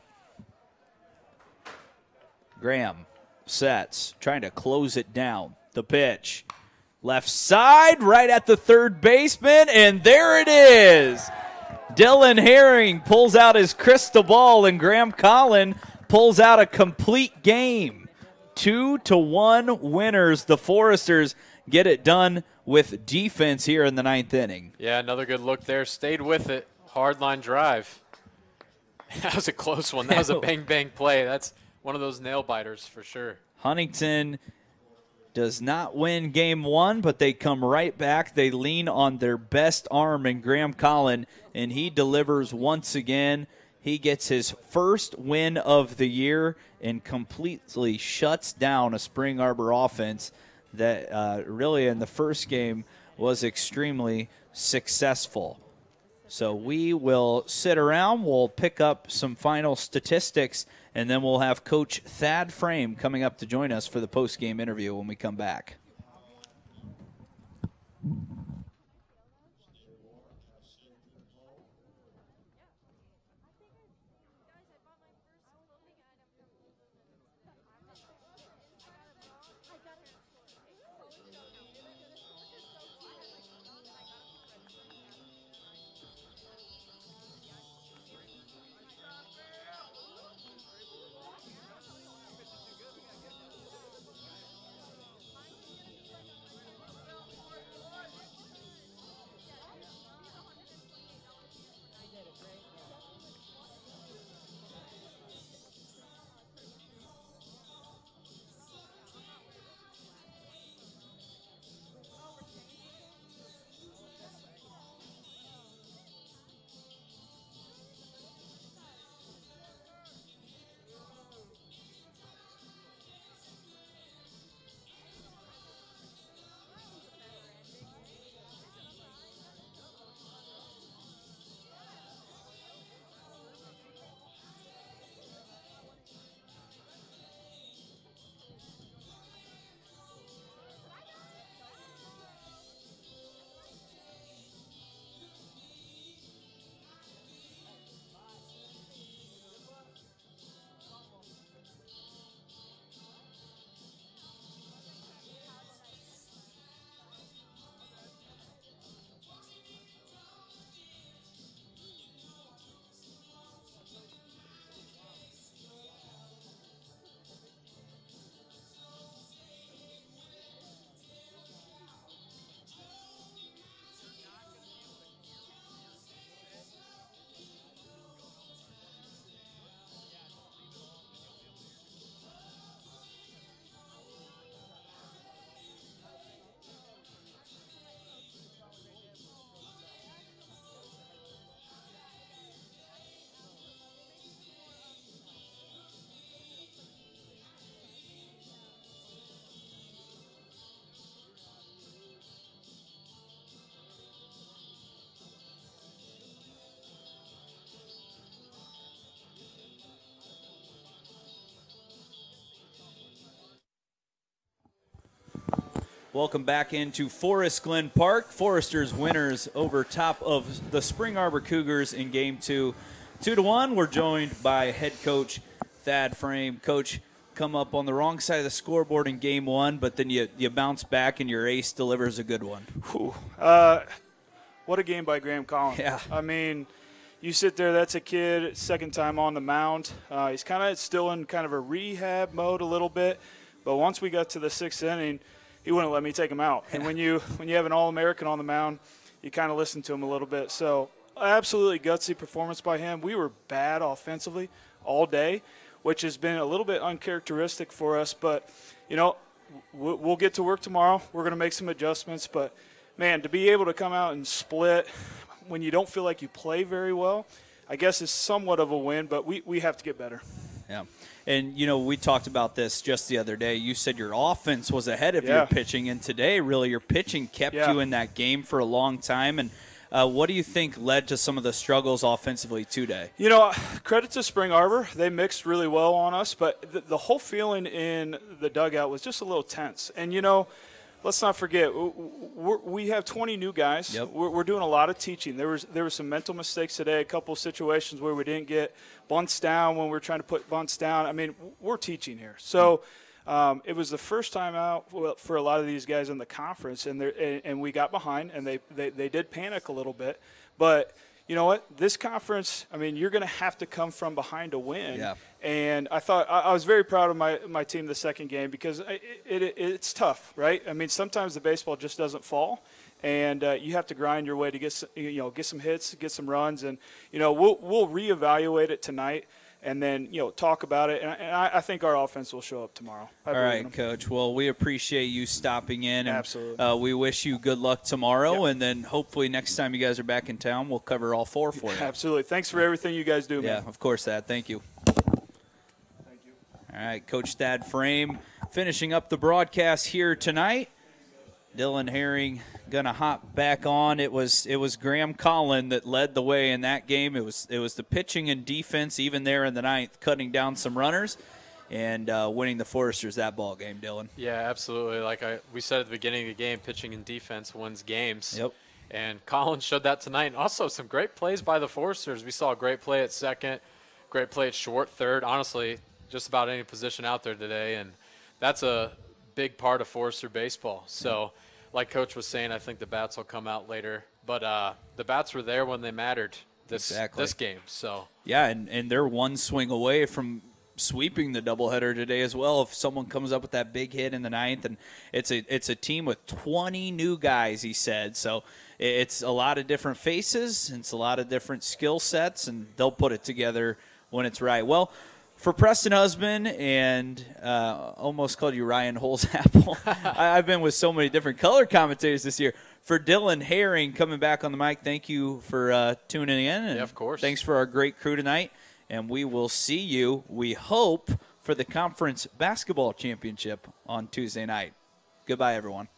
S1: Graham sets, trying to close it down. The pitch. Left side, right at the third baseman, and there it is. Dylan Herring pulls out his crystal ball, and Graham Collin pulls out a complete game. 2-1 winners. The Foresters get it done with defense here in the 9th inning.
S3: yeah, another good look there. Stayed with it. Hard line drive. That was a close one. That was a bang-bang play. That's one of those nail-biters for sure.
S1: Huntington does not win game 1, but they come right back. They lean on their best arm in Graham Collin, and he delivers once again. He gets his first win of the year and completely shuts down a Spring Arbor offense that really in the first game was extremely successful. So we will sit around, we'll pick up some final statistics, and then we'll have Coach Thad Frame coming up to join us for the post-game interview when we come back. Welcome back into Forest Glen Park. Foresters winners over top of the Spring Arbor Cougars in Game 2. 2-1. We're joined by head coach Thad Frame. Coach, come up on the wrong side of the scoreboard in Game 1, but then you bounce back and your ace delivers a good one.
S5: Whew. What a game by Graham Collins.
S1: Yeah.
S5: I mean, you sit there, that's a kid, second time on the mound. He's kind of still in kind of a rehab mode a little bit, but once we got to the 6th inning, he wouldn't let me take him out. And when you have an All-American on the mound, you kind of listen to him a little bit. So absolutely gutsy performance by him. We were bad offensively all day, which has been a little bit uncharacteristic for us. But, you know, we'll get to work tomorrow. We're going to make some adjustments. But, man, to be able to come out and split when you don't feel like you play very well, I guess is somewhat of a win, but we have to get better.
S1: Yeah. And, you know, we talked about this just the other day. You said your offense was ahead of your pitching, and today, really, your pitching kept you in that game for a long time. And what do you think led to some of the struggles offensively today?
S5: You know, credit to Spring Arbor. They mixed really well on us, but the whole feeling in the dugout was just a little tense. And, you know, let's not forget, we have 20 new guys.
S1: Yep.
S5: We're doing a lot of teaching. There was some mental mistakes today, a couple of situations where we didn't get bunts down when we were trying to put bunts down. I mean, we're teaching here. So it was the first time out for a lot of these guys in the conference, and we got behind, and they did panic a little bit. But you know what? This conference, I mean, you're going to have to come from behind to win.
S1: Yeah.
S5: And I thought I was very proud of my team the second game because it's tough, right? I mean, sometimes the baseball just doesn't fall, and you have to grind your way to get some hits, get some runs, and you know we'll reevaluate it tonight. And then, you know, talk about it. And I think our offense will show up tomorrow.
S1: All right, Coach. Well, we appreciate you stopping in. And,
S5: absolutely.
S1: We wish you good luck tomorrow. And then hopefully next time you guys are back in town, we'll cover all 4 for you.
S5: Absolutely. Thanks for everything you guys do, man.
S1: Yeah, of course, Thad. Thank you.
S5: Thank you.
S1: All right, Coach Thad Frame finishing up the broadcast here tonight. Dylan Herring gonna hop back on. It was Graham Collin that led the way in that game. It was the pitching and defense, even there in the 9th, cutting down some runners and winning the Foresters that ball game. Dylan.
S3: Yeah, absolutely. Like we said at the beginning of the game, pitching and defense wins games.
S1: Yep.
S3: And Collins showed that tonight. And also some great plays by the Foresters. We saw a great play at second, great play at short, third. Honestly, just about any position out there today, and that's a big part of Forester baseball. So. Like Coach was saying, I think the bats will come out later. But the bats were there when they mattered this game. So
S1: yeah, and they're one swing away from sweeping the doubleheader today as well. If someone comes up with that big hit in the 9th, and it's a team with 20 new guys, he said. So it's a lot of different faces, and it's a lot of different skill sets, and they'll put it together when it's right. Well, for Preston Husband and almost called you Ryan Holzapple. I've been with so many different color commentators this year. For Dylan Herring coming back on the mic, thank you for tuning in. And
S3: yeah, of course.
S1: Thanks for our great crew tonight. And we will see you, we hope, for the conference basketball championship on Tuesday night. Goodbye, everyone.